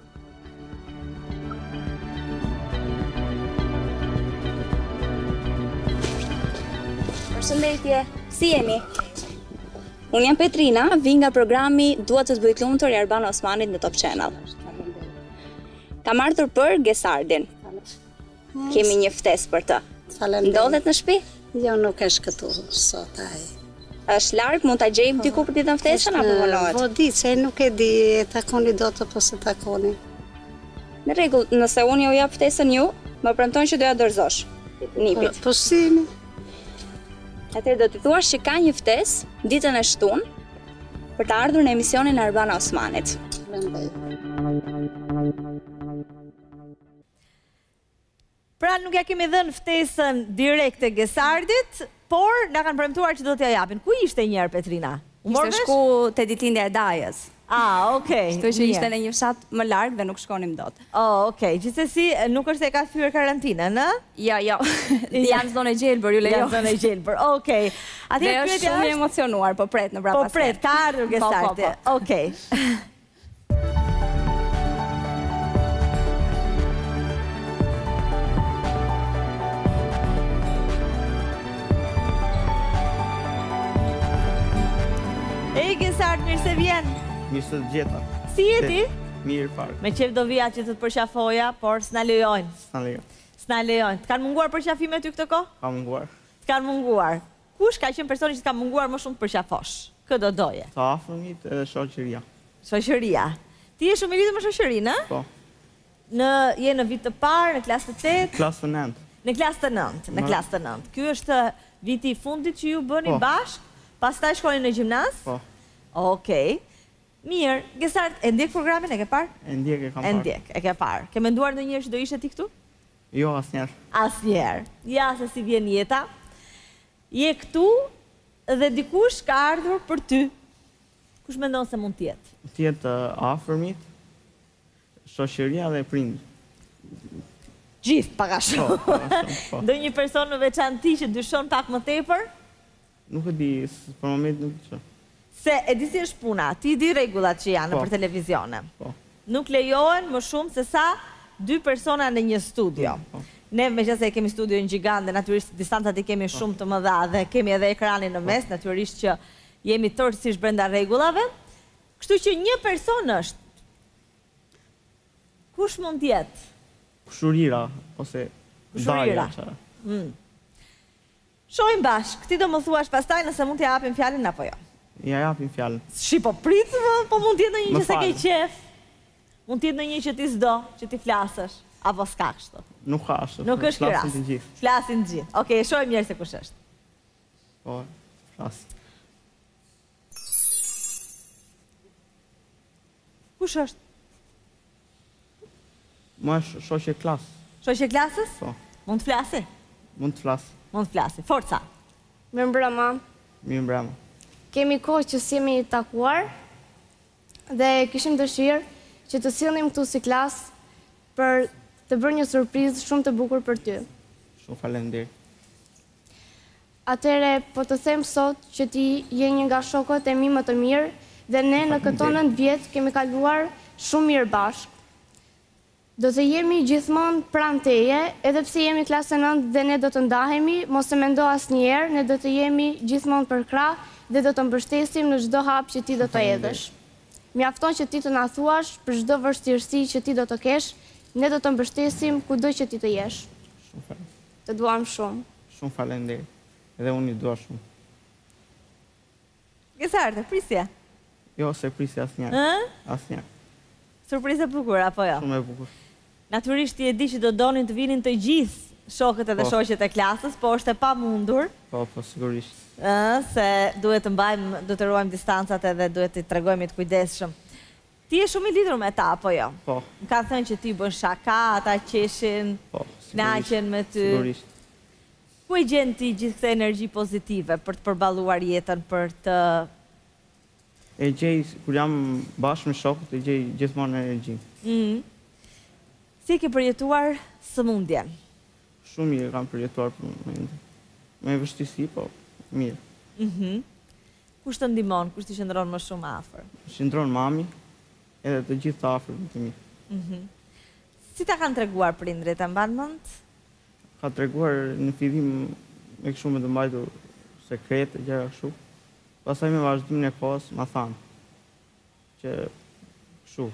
Përshëndetje, si jeni? Unë jam Petrina, vi nga programi Dua të bëj të lumtur i Arbana Osmanit në Top Channel. Kam ardhur për Gesardin. Kemi një ftesë për të. Ndodhet në shtëpi? Jo, nuk është këtu sot ai. Është larg, mund ta gjejmë diku për t'i dhënë ftesën apo vonohet? Po di, se nuk e di, e takoni dot apo se takoni. Në rregull, nëse unë ju jap ftesën ju, më premton që do ja dorëzosh nipit. Po si? Atëherë do t'i thuash që ka një ftesë ditën e shtunë për të ardhur në emisionin e Arbana Osmanit. Pra nuk ja kemi dhënë ftesën direkt e Gesardit, por na kanë premtuar që do t'ja japin. Ku ishte një herë Petrina? Ishte shku te ditëlindja e Dajës. Okej. Kështu që ishte në një fshat më larg dhe nuk shkonim dot. Okej. Gjithsesi, nuk është se ka thyer karantinën, ë? Jo. Jam zonë e gjelbër, ju lejo. Jam zonë e gjelbër. Okej. Atëherë pyetja është shumë i emocionuar, po pret në brapa. Po pret, ka ardhur Gesarti. Okej. Gesart, mirë se vjen. Mirë se të gjeta. Si jeti? Mirë fare. Me qef do vija që të të përshafoja, por s'na lejojnë. S'na lejojnë. Të kanë munguar përshafime ty këtë kohë? Ka munguar. Të kanë munguar. Kush ka qenë personi që të ka munguar më shumë të përshafosh? Kë do doje? Të afërmit edhe shoqëria. Shoqëria. Ti je shumë i lidhur me shoqërinë, ë? Po. Je në vit të parë, në klasë të 8? Klasë të 9. Në klasë të 9. Ky është viti i fundit që ju bëni bashkë? Pastaj shkoni në gjimnaz? Po. Okej. Mirë, Gesart, e ndjek programin, e ke parë? E ndjek, e kam parë. E ndjek, e ke parë. Ke menduar ndonjëherë që do ishe ti këtu? Jo, asnjëherë. Asnjëherë. Ja se si vjen jeta. Je këtu dhe dikush ka ardhur për ty. Kush mendon se mund të jetë? Të jetë afërmit, shoqëria dhe prindë. Gjithë pak a shumë. Ndonjë person në veçantë që dyshon pak më tepër? Nuk e di, për moment nuk di që. Se e di si është puna, ti di rregullat që janë për televizione. Nuk lejohen më shumë se sa 2 persona në një studio. Ne meqense kemi studio në gjigant dhe natyrisht distancat i kemi shumë të mëdha dhe kemi edhe ekranin në mes, natyrisht që jemi tërësisht brenda rregullave. Kështu që një person është. Kush mund të jetë? Kushurira ose Daja. Shohim bashkë, ti do më thuash pastaj nëse mund t'ja japim fjalën apo jo. Ja japim fjalën. Shi po prit, po mund t'jetë ndonjë që se ke qef. Mund t'jetë ndonjë që ti s'do, që ti flasësh, apo s'ka kështu. Nuk ka ashtu. Nuk është ky rast. Flasin të gjithë. Okej, shohim mirë se kush është. Po, flas. Kush është? Ma shoqe klasë. Shoqe klasës? Po. Mund të flasi? Mund të flasë. Mund të flasi. Forca. Mirë mbrëma. Mirë mbrëma. Kemi kohë që si jemi takuar dhe kishim dëshirë që të silnim këtu si klasë për të bërë një surprizë shumë të bukur për ty. Shumë faleminderit. Atëre, po të them sot që ti je një nga shokët e mi më të mirë dhe ne në këto 9 vjetë kemi kaluar shumë mirë bashkë. Do të jemi gjithmonë pranë teje, edhe pse jemi klasë 9 dhe ne do të ndahemi, mos e mendo asnjëherë, ne do të jemi gjithmonë për krah dhe do të mbështesim në çdo hap që ti do të hedhësh. Mjafton që ti të na thuash për çdo vështirësi që ti do të kesh, ne do të mbështesim kudo që ti të jesh. Shumë faleminderit. Të duam shumë. Shumë faleminderit. Edhe unë i dua shumë. Gesartë, prisje. Jo, se prisje asnjëherë. Asnjëherë. Surprizë e bukur apo jo? Shumë e bukur. Natyrisht ti e di që do donin të vinin të gjithë shokët edhe shoqet e klasës, po është e pamundur. Po, sigurisht. Se duhet të mbajmë, duhet të ruajmë distancat edhe duhet të tregojmë të kujdesshëm. Ti je shumë i lidhur me ta, apo jo? Po. Më kanë thënë që ti bën shaka, ata qeshin, kënaqen me ty. Sigurisht. Ku e gjen ti gjithë këtë energji pozitive për të përballuar jetën, për të... E gjej, kur jam bashkë me shokët, e gjej gjithmonë energji. Si ke përjetuar sëmundjen? Shumë mirë kam përjetuar për momentin. Me vështirësi, po mirë. Kush të ndihmon, kush të qëndron më shumë afër? Qëndron mami, edhe të gjithë të afër të mi. Si ta kanë treguar prindrit, e mban mend? Ka treguar në fillim me kështu me të mbajtur sekrete, gjëra kështu. Pastaj me vazhdimin e kohës ma thanë që kështu.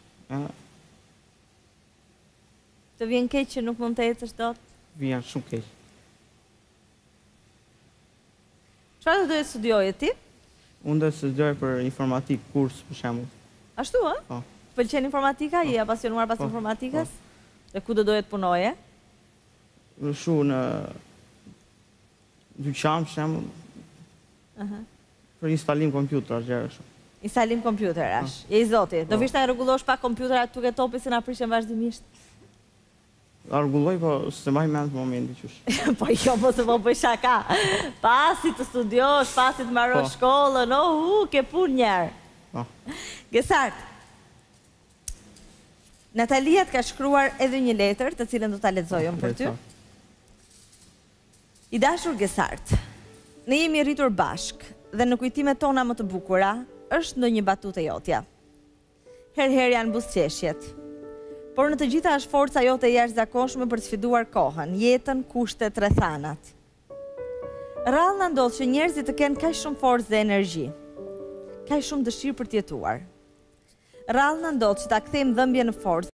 Të vjen keq që nuk mund të ecësh dot? Vjen shumë keq. Çfarë do të studioje ti? Unë do të studioj për informatik, kurs për shembull. Ashtu, ë? Po. Pëlqen informatika? Je apasionuar pas informatikës? Dhe ku do doje të punoje? Kështu në dyqan për shembull. Për instalim kompjuter, gjëra kështu. Instalim kompjuterash. Je i zoti. Do vish ta rregullosh pak kompjuterat tuke topi se na prishin vazhdimisht. Rregulloj, po s'e mbaj mend momentin qysh. Po jo, mos e bëj shaka. Pasi të studiosh, pasi të mbarosh shkollën, ke punë njerë. Po. Gesart, Natalia të ka shkruar edhe një letër të cilën do ta lexojmë për ty. I dashur Gesart, ne jemi rritur bashk dhe në kujtimet tona më të bukura është ndonjë batutë jotja. Herë janë buzëqeshjet. Por në të gjitha është forca jote e jashtëzakonshme për të sfiduar kohën, jetën, kushtet, rrethanat. Rrallë na ndodh që njerëzit të kenë kaq shumë forcë dhe energji, kaq shumë dëshirë për të jetuar. Rrallë na ndodh që ta kthejmë dhëmbjen në forcë.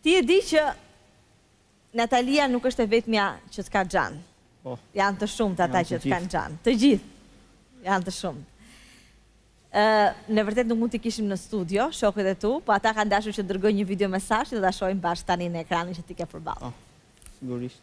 Ti e di që Natalia nuk është e vetmja që t'ka xhan. Janë të shumtë ata që t'kanë xhan. Të gjithë janë të shumtë. Në vërtet nuk mund t'i kishim në studio, shokët e tu, po ata kanë dashur që dërgoj një video mesazh që do ta shohim bashkë tani në ekranin që ti ke përballë. Sigurisht.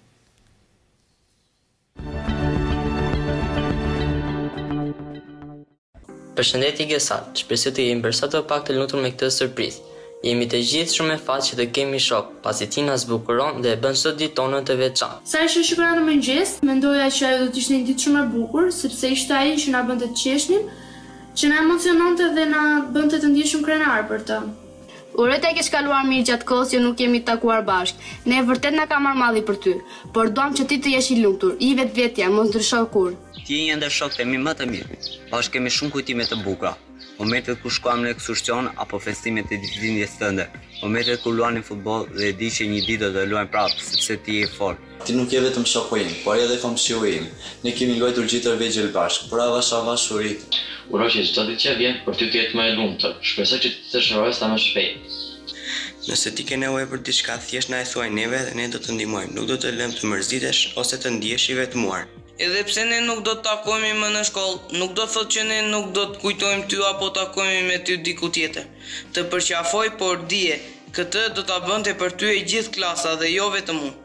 Përshëndetje Gesart, shpresoj të jemi për sa të pak të lumtur me këtë surprizë. Jemi të gjithë shumë e fat që të kemi shok, pasi ti na zbukuron dhe e bën çdo ditë tonën të veçantë. Sa ishte shkruar në mëngjes, mendoja që ajo do të ishte një ditë shumë e bukur, sepse ishte ai që na bënte të qeshnim, që na emociononte dhe na bënte të ndjeshim krenar për të. Uroj të kesh kaluar mirë gjatë kohës që nuk kemi takuar bashkë. Ne vërtet na ka marrë malli për ty, por duam që ti të jesh i lumtur, i vetvetja, mos ndrysho kur. Ti je një ndër shokët e mi më të mirë. Bashkë kemi shumë kujtime të bukura. Momentet ku shkuam në ekskursion apo festimet e ditëlindjes tënde. Momentet ku luanim futboll dhe e di që një ditë do të luajmë prapë, sepse ti je fort. Ti nuk je vetëm shoku im, por edhe famshiu im. Ne kemi luajtur gjithë vegjël bashkë, por avash u rit. Uroj që çdo ditë që vjen për ty të jetë më e lumtur. Shpresoj që të shërohesh sa më shpejt. Nëse ti ke nevojë për diçka, thjesht na e thuaj neve dhe ne do të ndihmojmë. Nuk do të lëmë të mërzitesh ose të ndihesh i vetmuar. Edhe pse ne nuk do të takohemi më në shkollë, nuk do të thotë që ne nuk do të kujtojmë ty apo takohemi me ty diku tjetër. Të përqafoj, por dije, këtë do ta bënte për ty e gjithë klasa dhe jo vetëm unë.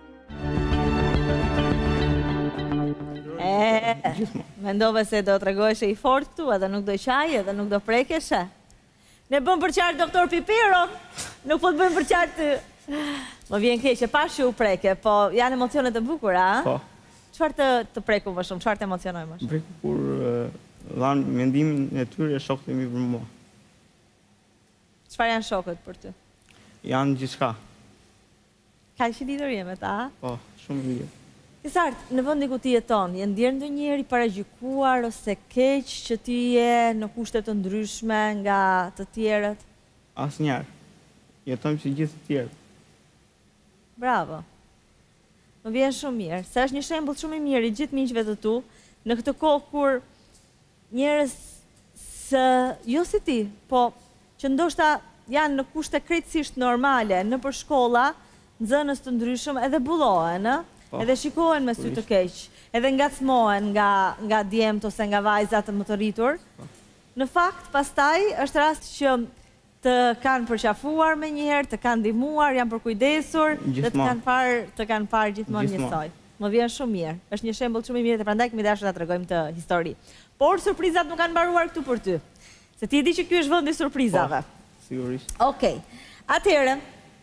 Mendove se do t'regoheshe i fort këtu, edhe nuk do qaj, edhe nuk do prekeshe. Ne bëm për qartë doktor Pipero, nuk po të bëjmë për qartë të... Më vjen keq që pa u preke, po janë emocionet e bukura, a? Po. Çfarë të preku më shumë, çfarë të emocionoj më shumë? Preku kur dhanë mendimin e tyre shokët e mi për mua. Çfarë janë shokët për ty? Janë gjithçka. Ka që lidhurje me ta? Po, shumë lidhje. Gesart, në vendi ku ti jeton, je ndjerë ndonjëherë i paragjykuar ose keq që ti je në kushte të ndryshme nga të tjerët? Asnjëherë. Jetojmë si gjithë të tjerët. Bravo. Më vjen shumë mirë, se është një shembull shumë i mirë i gjithë miqve të tu, në këtë kohë kur njerëz jo si ti, po që ndoshta janë në kushte krejtësisht normale, në për shkolla, nxënës të ndryshëm edhe bullohen, edhe shikohen me sy të keq, edhe ngacmohen nga djemt ose nga vajzat më të rritur. Në fakt, pastaj është rast që të kanë përqafuar me njëherë, të kanë ndihmuar, janë përkujdesur, dhe të kanë parë gjithmonë njësoj. Më vjen shumë mirë. Është një shembull shumë i mirë dhe prandaj kemi dashur ta tregojmë të histori. Por surprizat nuk kanë mbaruar këtu për ty. Se ti e di që ky është vendi i surprizave. Sigurisht. Okej. Atëherë,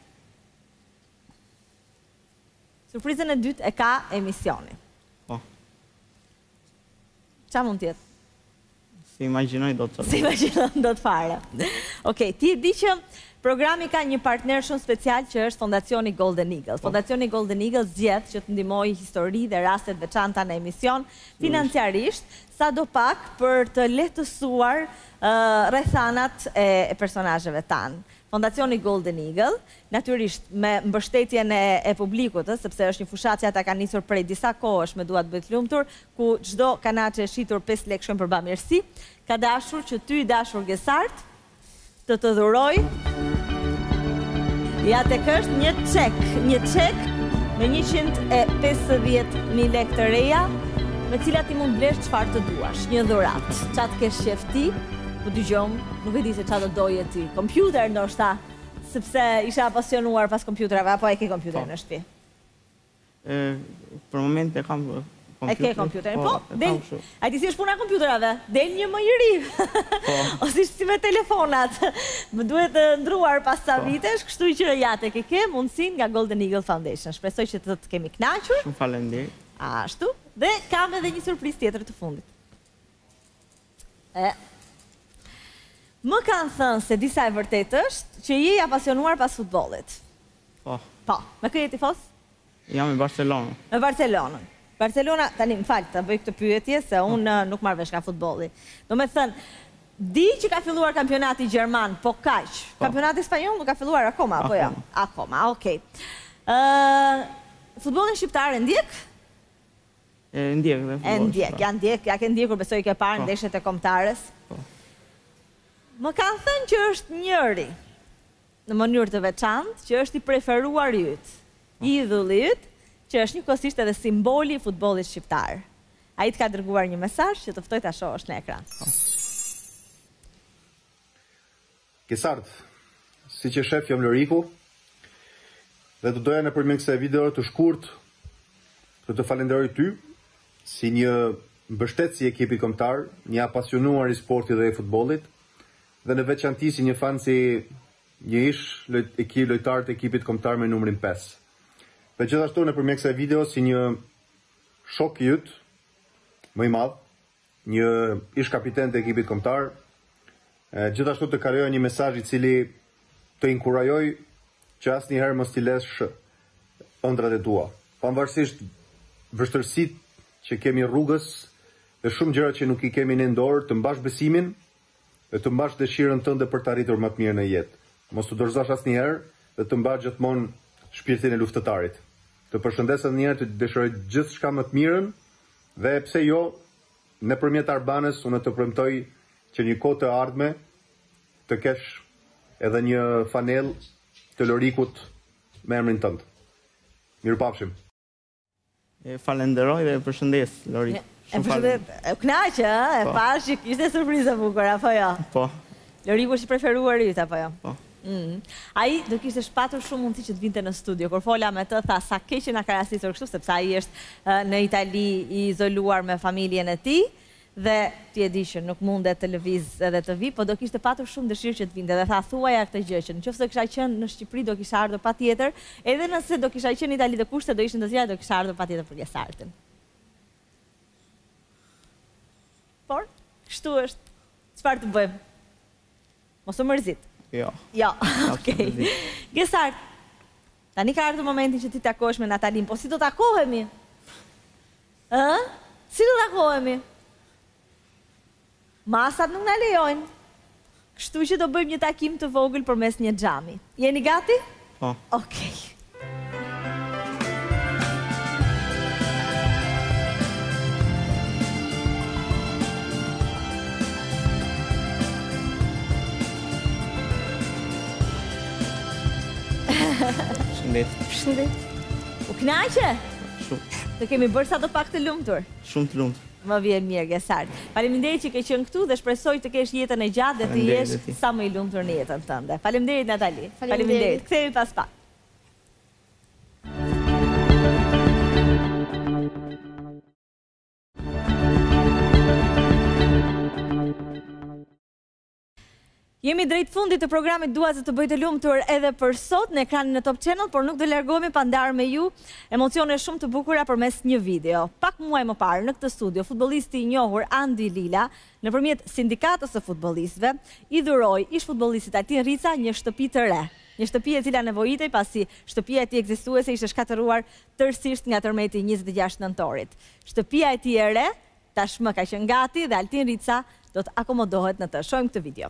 surprizën e dytë e ka emisioni. Po. Çfarë mund të jetë? Si imagjinoj do të thotë. Si imagjinoj do të fare. Okej, ti e di që programi ka një partner shumë special që është Fondacioni Golden Eagle. Fondacioni Golden Eagle zgjedh që të ndihmojë histori dhe rastet veçanta në emision financiarisht, sadopak për të lehtësuar rrethanat e personazheve tanë. Fondacioni Golden Eagle, natyrisht me mbështetjen e publikut, sepse është një fushat që ata kanë nisur prej disa kohësh me Dua të bëj të lumtur, ku çdo kanaçe e shitur 5 lekë shkojnë për bamirësi, ka dashur që ty i dashur Gesart të dhuroj ja tek është një çek me 150.000 lekë të reja, me cilat ti mund blesh çfarë të duash, një dhuratë. Çfarë kesh qef ti? Po dëgjom, nuk e di se çfarë do doje ti. Kompjuter ndoshta, sepse isha apasionuar pas kompjuterave, apo e ke kompjuterin në shtëpi? Për moment e kam kompjuter. E ke kompjuterin, po? A ti si është puna kompjuterave? Del një më i ri. Ose ishtë si me telefonat. Më duhet të ndruar pas sa vitesh, kështu që jate ke mundësin nga Golden Eagle Foundation. Shpresoj që të kemi kënaqur. Shumë faleminderit. Ashtu. Dhe kam edhe një surprizë tjetër të fundit. Më kanë thënë se disa e vërtet është që je i apasionuar pas futbollit. Po. Po. Me kë je tifos? Jam me Barcelonën. Me Barcelonën. Barcelona, tani më fal, ta bëj këtë pyetje se unë nuk marr vesh nga futbolli. Do me thënë, di që ka filluar kampionati gjerman, po kaq. Kampionati spanjoll nuk ka filluar akoma, apo jo? Akoma, okej. Futbollin shqiptar e ndjek? Ndjek dhe futboll. Ja ke ndjekur, besoj ke parë ndeshjet e kombëtares. Më kanë thënë që është njëri në mënyrë të veçantë, që është i preferuar yt, idhulli yt, që është njëkohësisht edhe simboli i futbollit shqiptar. Ai të ka dërguar një mesazh që të ftoj ta shohësh në ekran. Kesart, si që shef jam Loriku, dhe të doja nëpërmjet kësaj video të shkurt të falenderoj ty, si një mbështetës i ekipit kombëtar, një apasionuar i sportit dhe i futbollit, dhe në veçanti si një fan si një lojtar të ekipit kombëtar me numrin 5. Dhe gjithashtu nëpërmjet kësaj video si një shok i yt, më i madh, një ish kapiten të ekipit kombëtar, gjithashtu të kaloj një mesazh i cili të inkurajoj që asnjëherë mos t'i lësh ëndrat e tua. Pavarësisht vështirësitë që kemi rrugës dhe shumë gjëra që nuk i kemi në dorë, të mbash besimin dhe të mbash dëshirën tënde për të arritur më të mirë në jetë. Mos të dorëzosh asnjëherë dhe të mbash gjithmonë shpirtin e luftëtarit. Të përshëndes asnjëherë, të dëshiroj gjithçka më të mirën dhe pse jo, nëpërmjet Arbanës unë të premtoj që një kohë të ardhme të kesh edhe një fanel të Lorikut me emrin tënd. Mirupafshim. Falenderoj dhe përshëndes, Lorik. E knaqë, e pash që ishte surprizë bukur, apo jo? Po. Loriku është i preferuar yt, apo jo? Po. Ai do kishte shpatur shumë mundësi që të vinte në studio. Kur fola me të, tha sa keq që na ka rastisur kështu, sepse ai është në Itali i izoluar me familjen e tij. Dhe ti e di që nuk mundet të lëviz edhe të vi, po do kishte patur shumë dëshirë që të vinte dhe tha thuaja këtë gjë që nëse kisha qenë në Shqipëri do kisha ardhur patjetër, edhe nëse do kisha qenë në Itali dhe kushtet do ishin të tjera do kisha ardhur patjetër për Gesartin. Por, kështu është. Çfarë të bëjmë? Mos u mërzit. Jo. Jo, okej. Gesart, tani ka ardhur momenti që ti takohesh me Natalin, po si do takohemi? Si do takohemi? Masat nuk na lejojnë. Kështu që do bëjmë një takim të vogël përmes një xhami. Jeni gati? Po. Okej. Shëndet. U kënaqe? Shumë. Të kemi bërë sa do pak të lumtur. Shumë të lumtur. Më vjen mirë, Gesart. Faleminderit që ke qenë këtu dhe shpresoj të kesh jetën e gjatë dhe të jesh sa më i lumtur në jetën tënde. Faleminderit, Natali. Faleminderit. Kthehemi pas pak. Jemi drejt fundit të programit Dua se të bëj të lumtur edhe për sot në ekranin e Top Channel, por nuk do largohemi pa ndarë me ju emocione shumë të bukura përmes një video. Pak muaj më parë në këtë studio, futbollisti i njohur Andi Lila, nëpërmjet sindikatës së futbollistëve, i dhuroi ish futbollistit Altin Rica një shtëpi të re. Një shtëpi e cila nevojitej pasi shtëpia e tij ekzistuese ishte shkatëruar tërësisht nga tërmeti 26 nëntorit. Shtëpia e tij e re tashmë ka qenë gati dhe Altin Rica do të akomodohet në të. Shohim këtë video.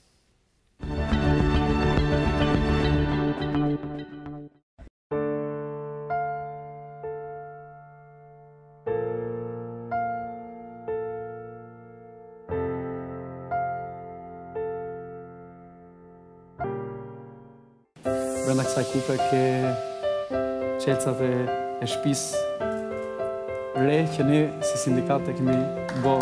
Brenda kësaj kupe ke qelcat e shtëpisë re që ne si sindikat e kemi bo.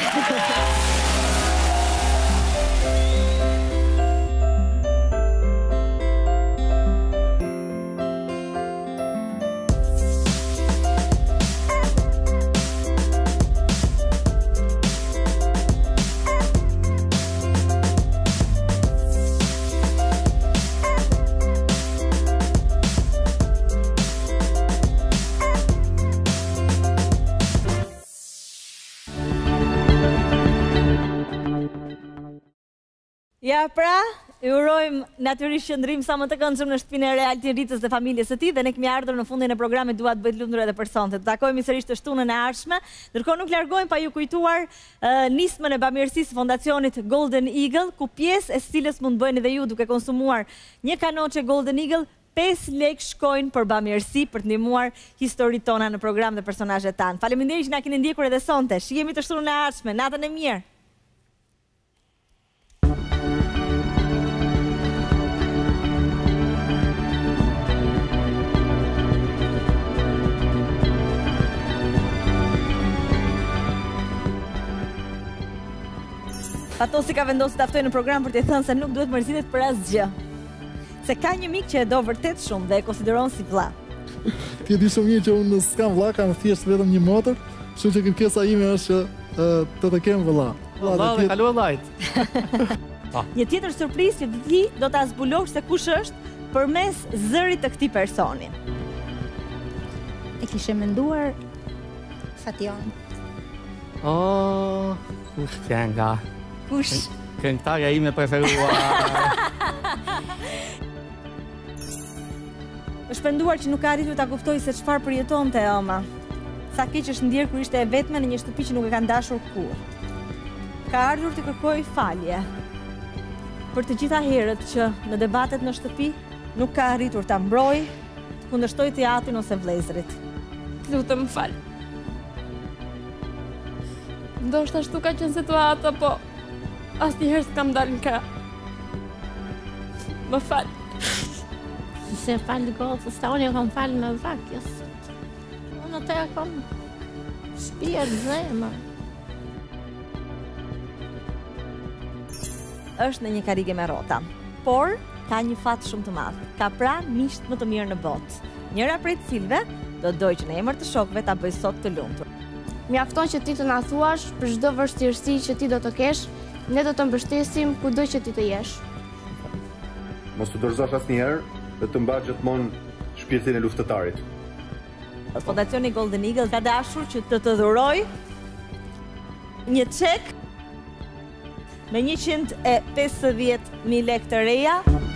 Ja pra, i urojmë natyrisht qëndrim sa më të këndshëm në shtëpinë e re Altin Ricës dhe familjes së tij dhe ne kemi ardhur në fundin e programit Dua të bëj të lumtur edhe për sonte. Të takohemi sërish të shtunën e ardhshme. Ndërkohë nuk largohem pa ju kujtuar nismën e bamirësisë fondacionit Golden Eagle, ku pjesë e cilës mund bëni edhe ju duke konsumuar një kanoçe Golden Eagle, 5 lekë shkojnë për bamirësi për të ndihmuar historitë tona në program dhe personazhet tanë. Faleminderit që na keni ndjekur edhe sonte. Shihemi të shtunën e ardhshme. Natën e mirë. Fatosi ka vendosur të ftojë në program për t'i thënë se nuk duhet mërzitet për asgjë. Se ka një mik që e do vërtet shumë dhe e konsideron si vlla. Ti di shumë mirë që unë s'kam vlla, kam thjesht vetëm një motër, kështu që kërkesa ime është që të kem vëlla. Valla, dhe kalu vllajt. Një tjetër surprizë që ti do ta zbulosh se kush është përmes zërit të këtij personi. E kishe menduar Fation. Oh, kush kënga? Kush? Këngëtarja ime preferuar. Është penduar që nuk ka arritur ta kuptoj se çfarë përjetonte Oma. Sa keq është ndjer kur ishte e vetme në një shtëpi që nuk e ka dashur kurrë. Ka ardhur të kërkojë falje për të gjitha herët që në debatet në shtëpi nuk ka arritur ta mbrojë, të kundërshtoj teatrin ose vëllezërit. Lutem fal. Ndoshta ashtu ka qenë situata, po asnjëherë s'kam dalë nga. Më fal. Se falë gocës, ta unë e kom falë me vakjes. Unë të e kom shpia të zemër. Është në një karige me rrota, por ka një fat shumë të madh. Ka pranë miqt më të mirë në botë. Njëra prej të cilëve do doj që në emër të shokëve ta bëj sot të lumtur. Mjafton që ti të na thuash për çdo vështirësi që ti do të kesh, ne do të mbështesim kudo që ti të jesh. Mos u dorëzosh asnjëherë dhe të mba gjithmonë shpirtin e luftëtarit. Fondacioni Golden Eagle ka dashur që të dhuroj një çek me 150.000 lekë të reja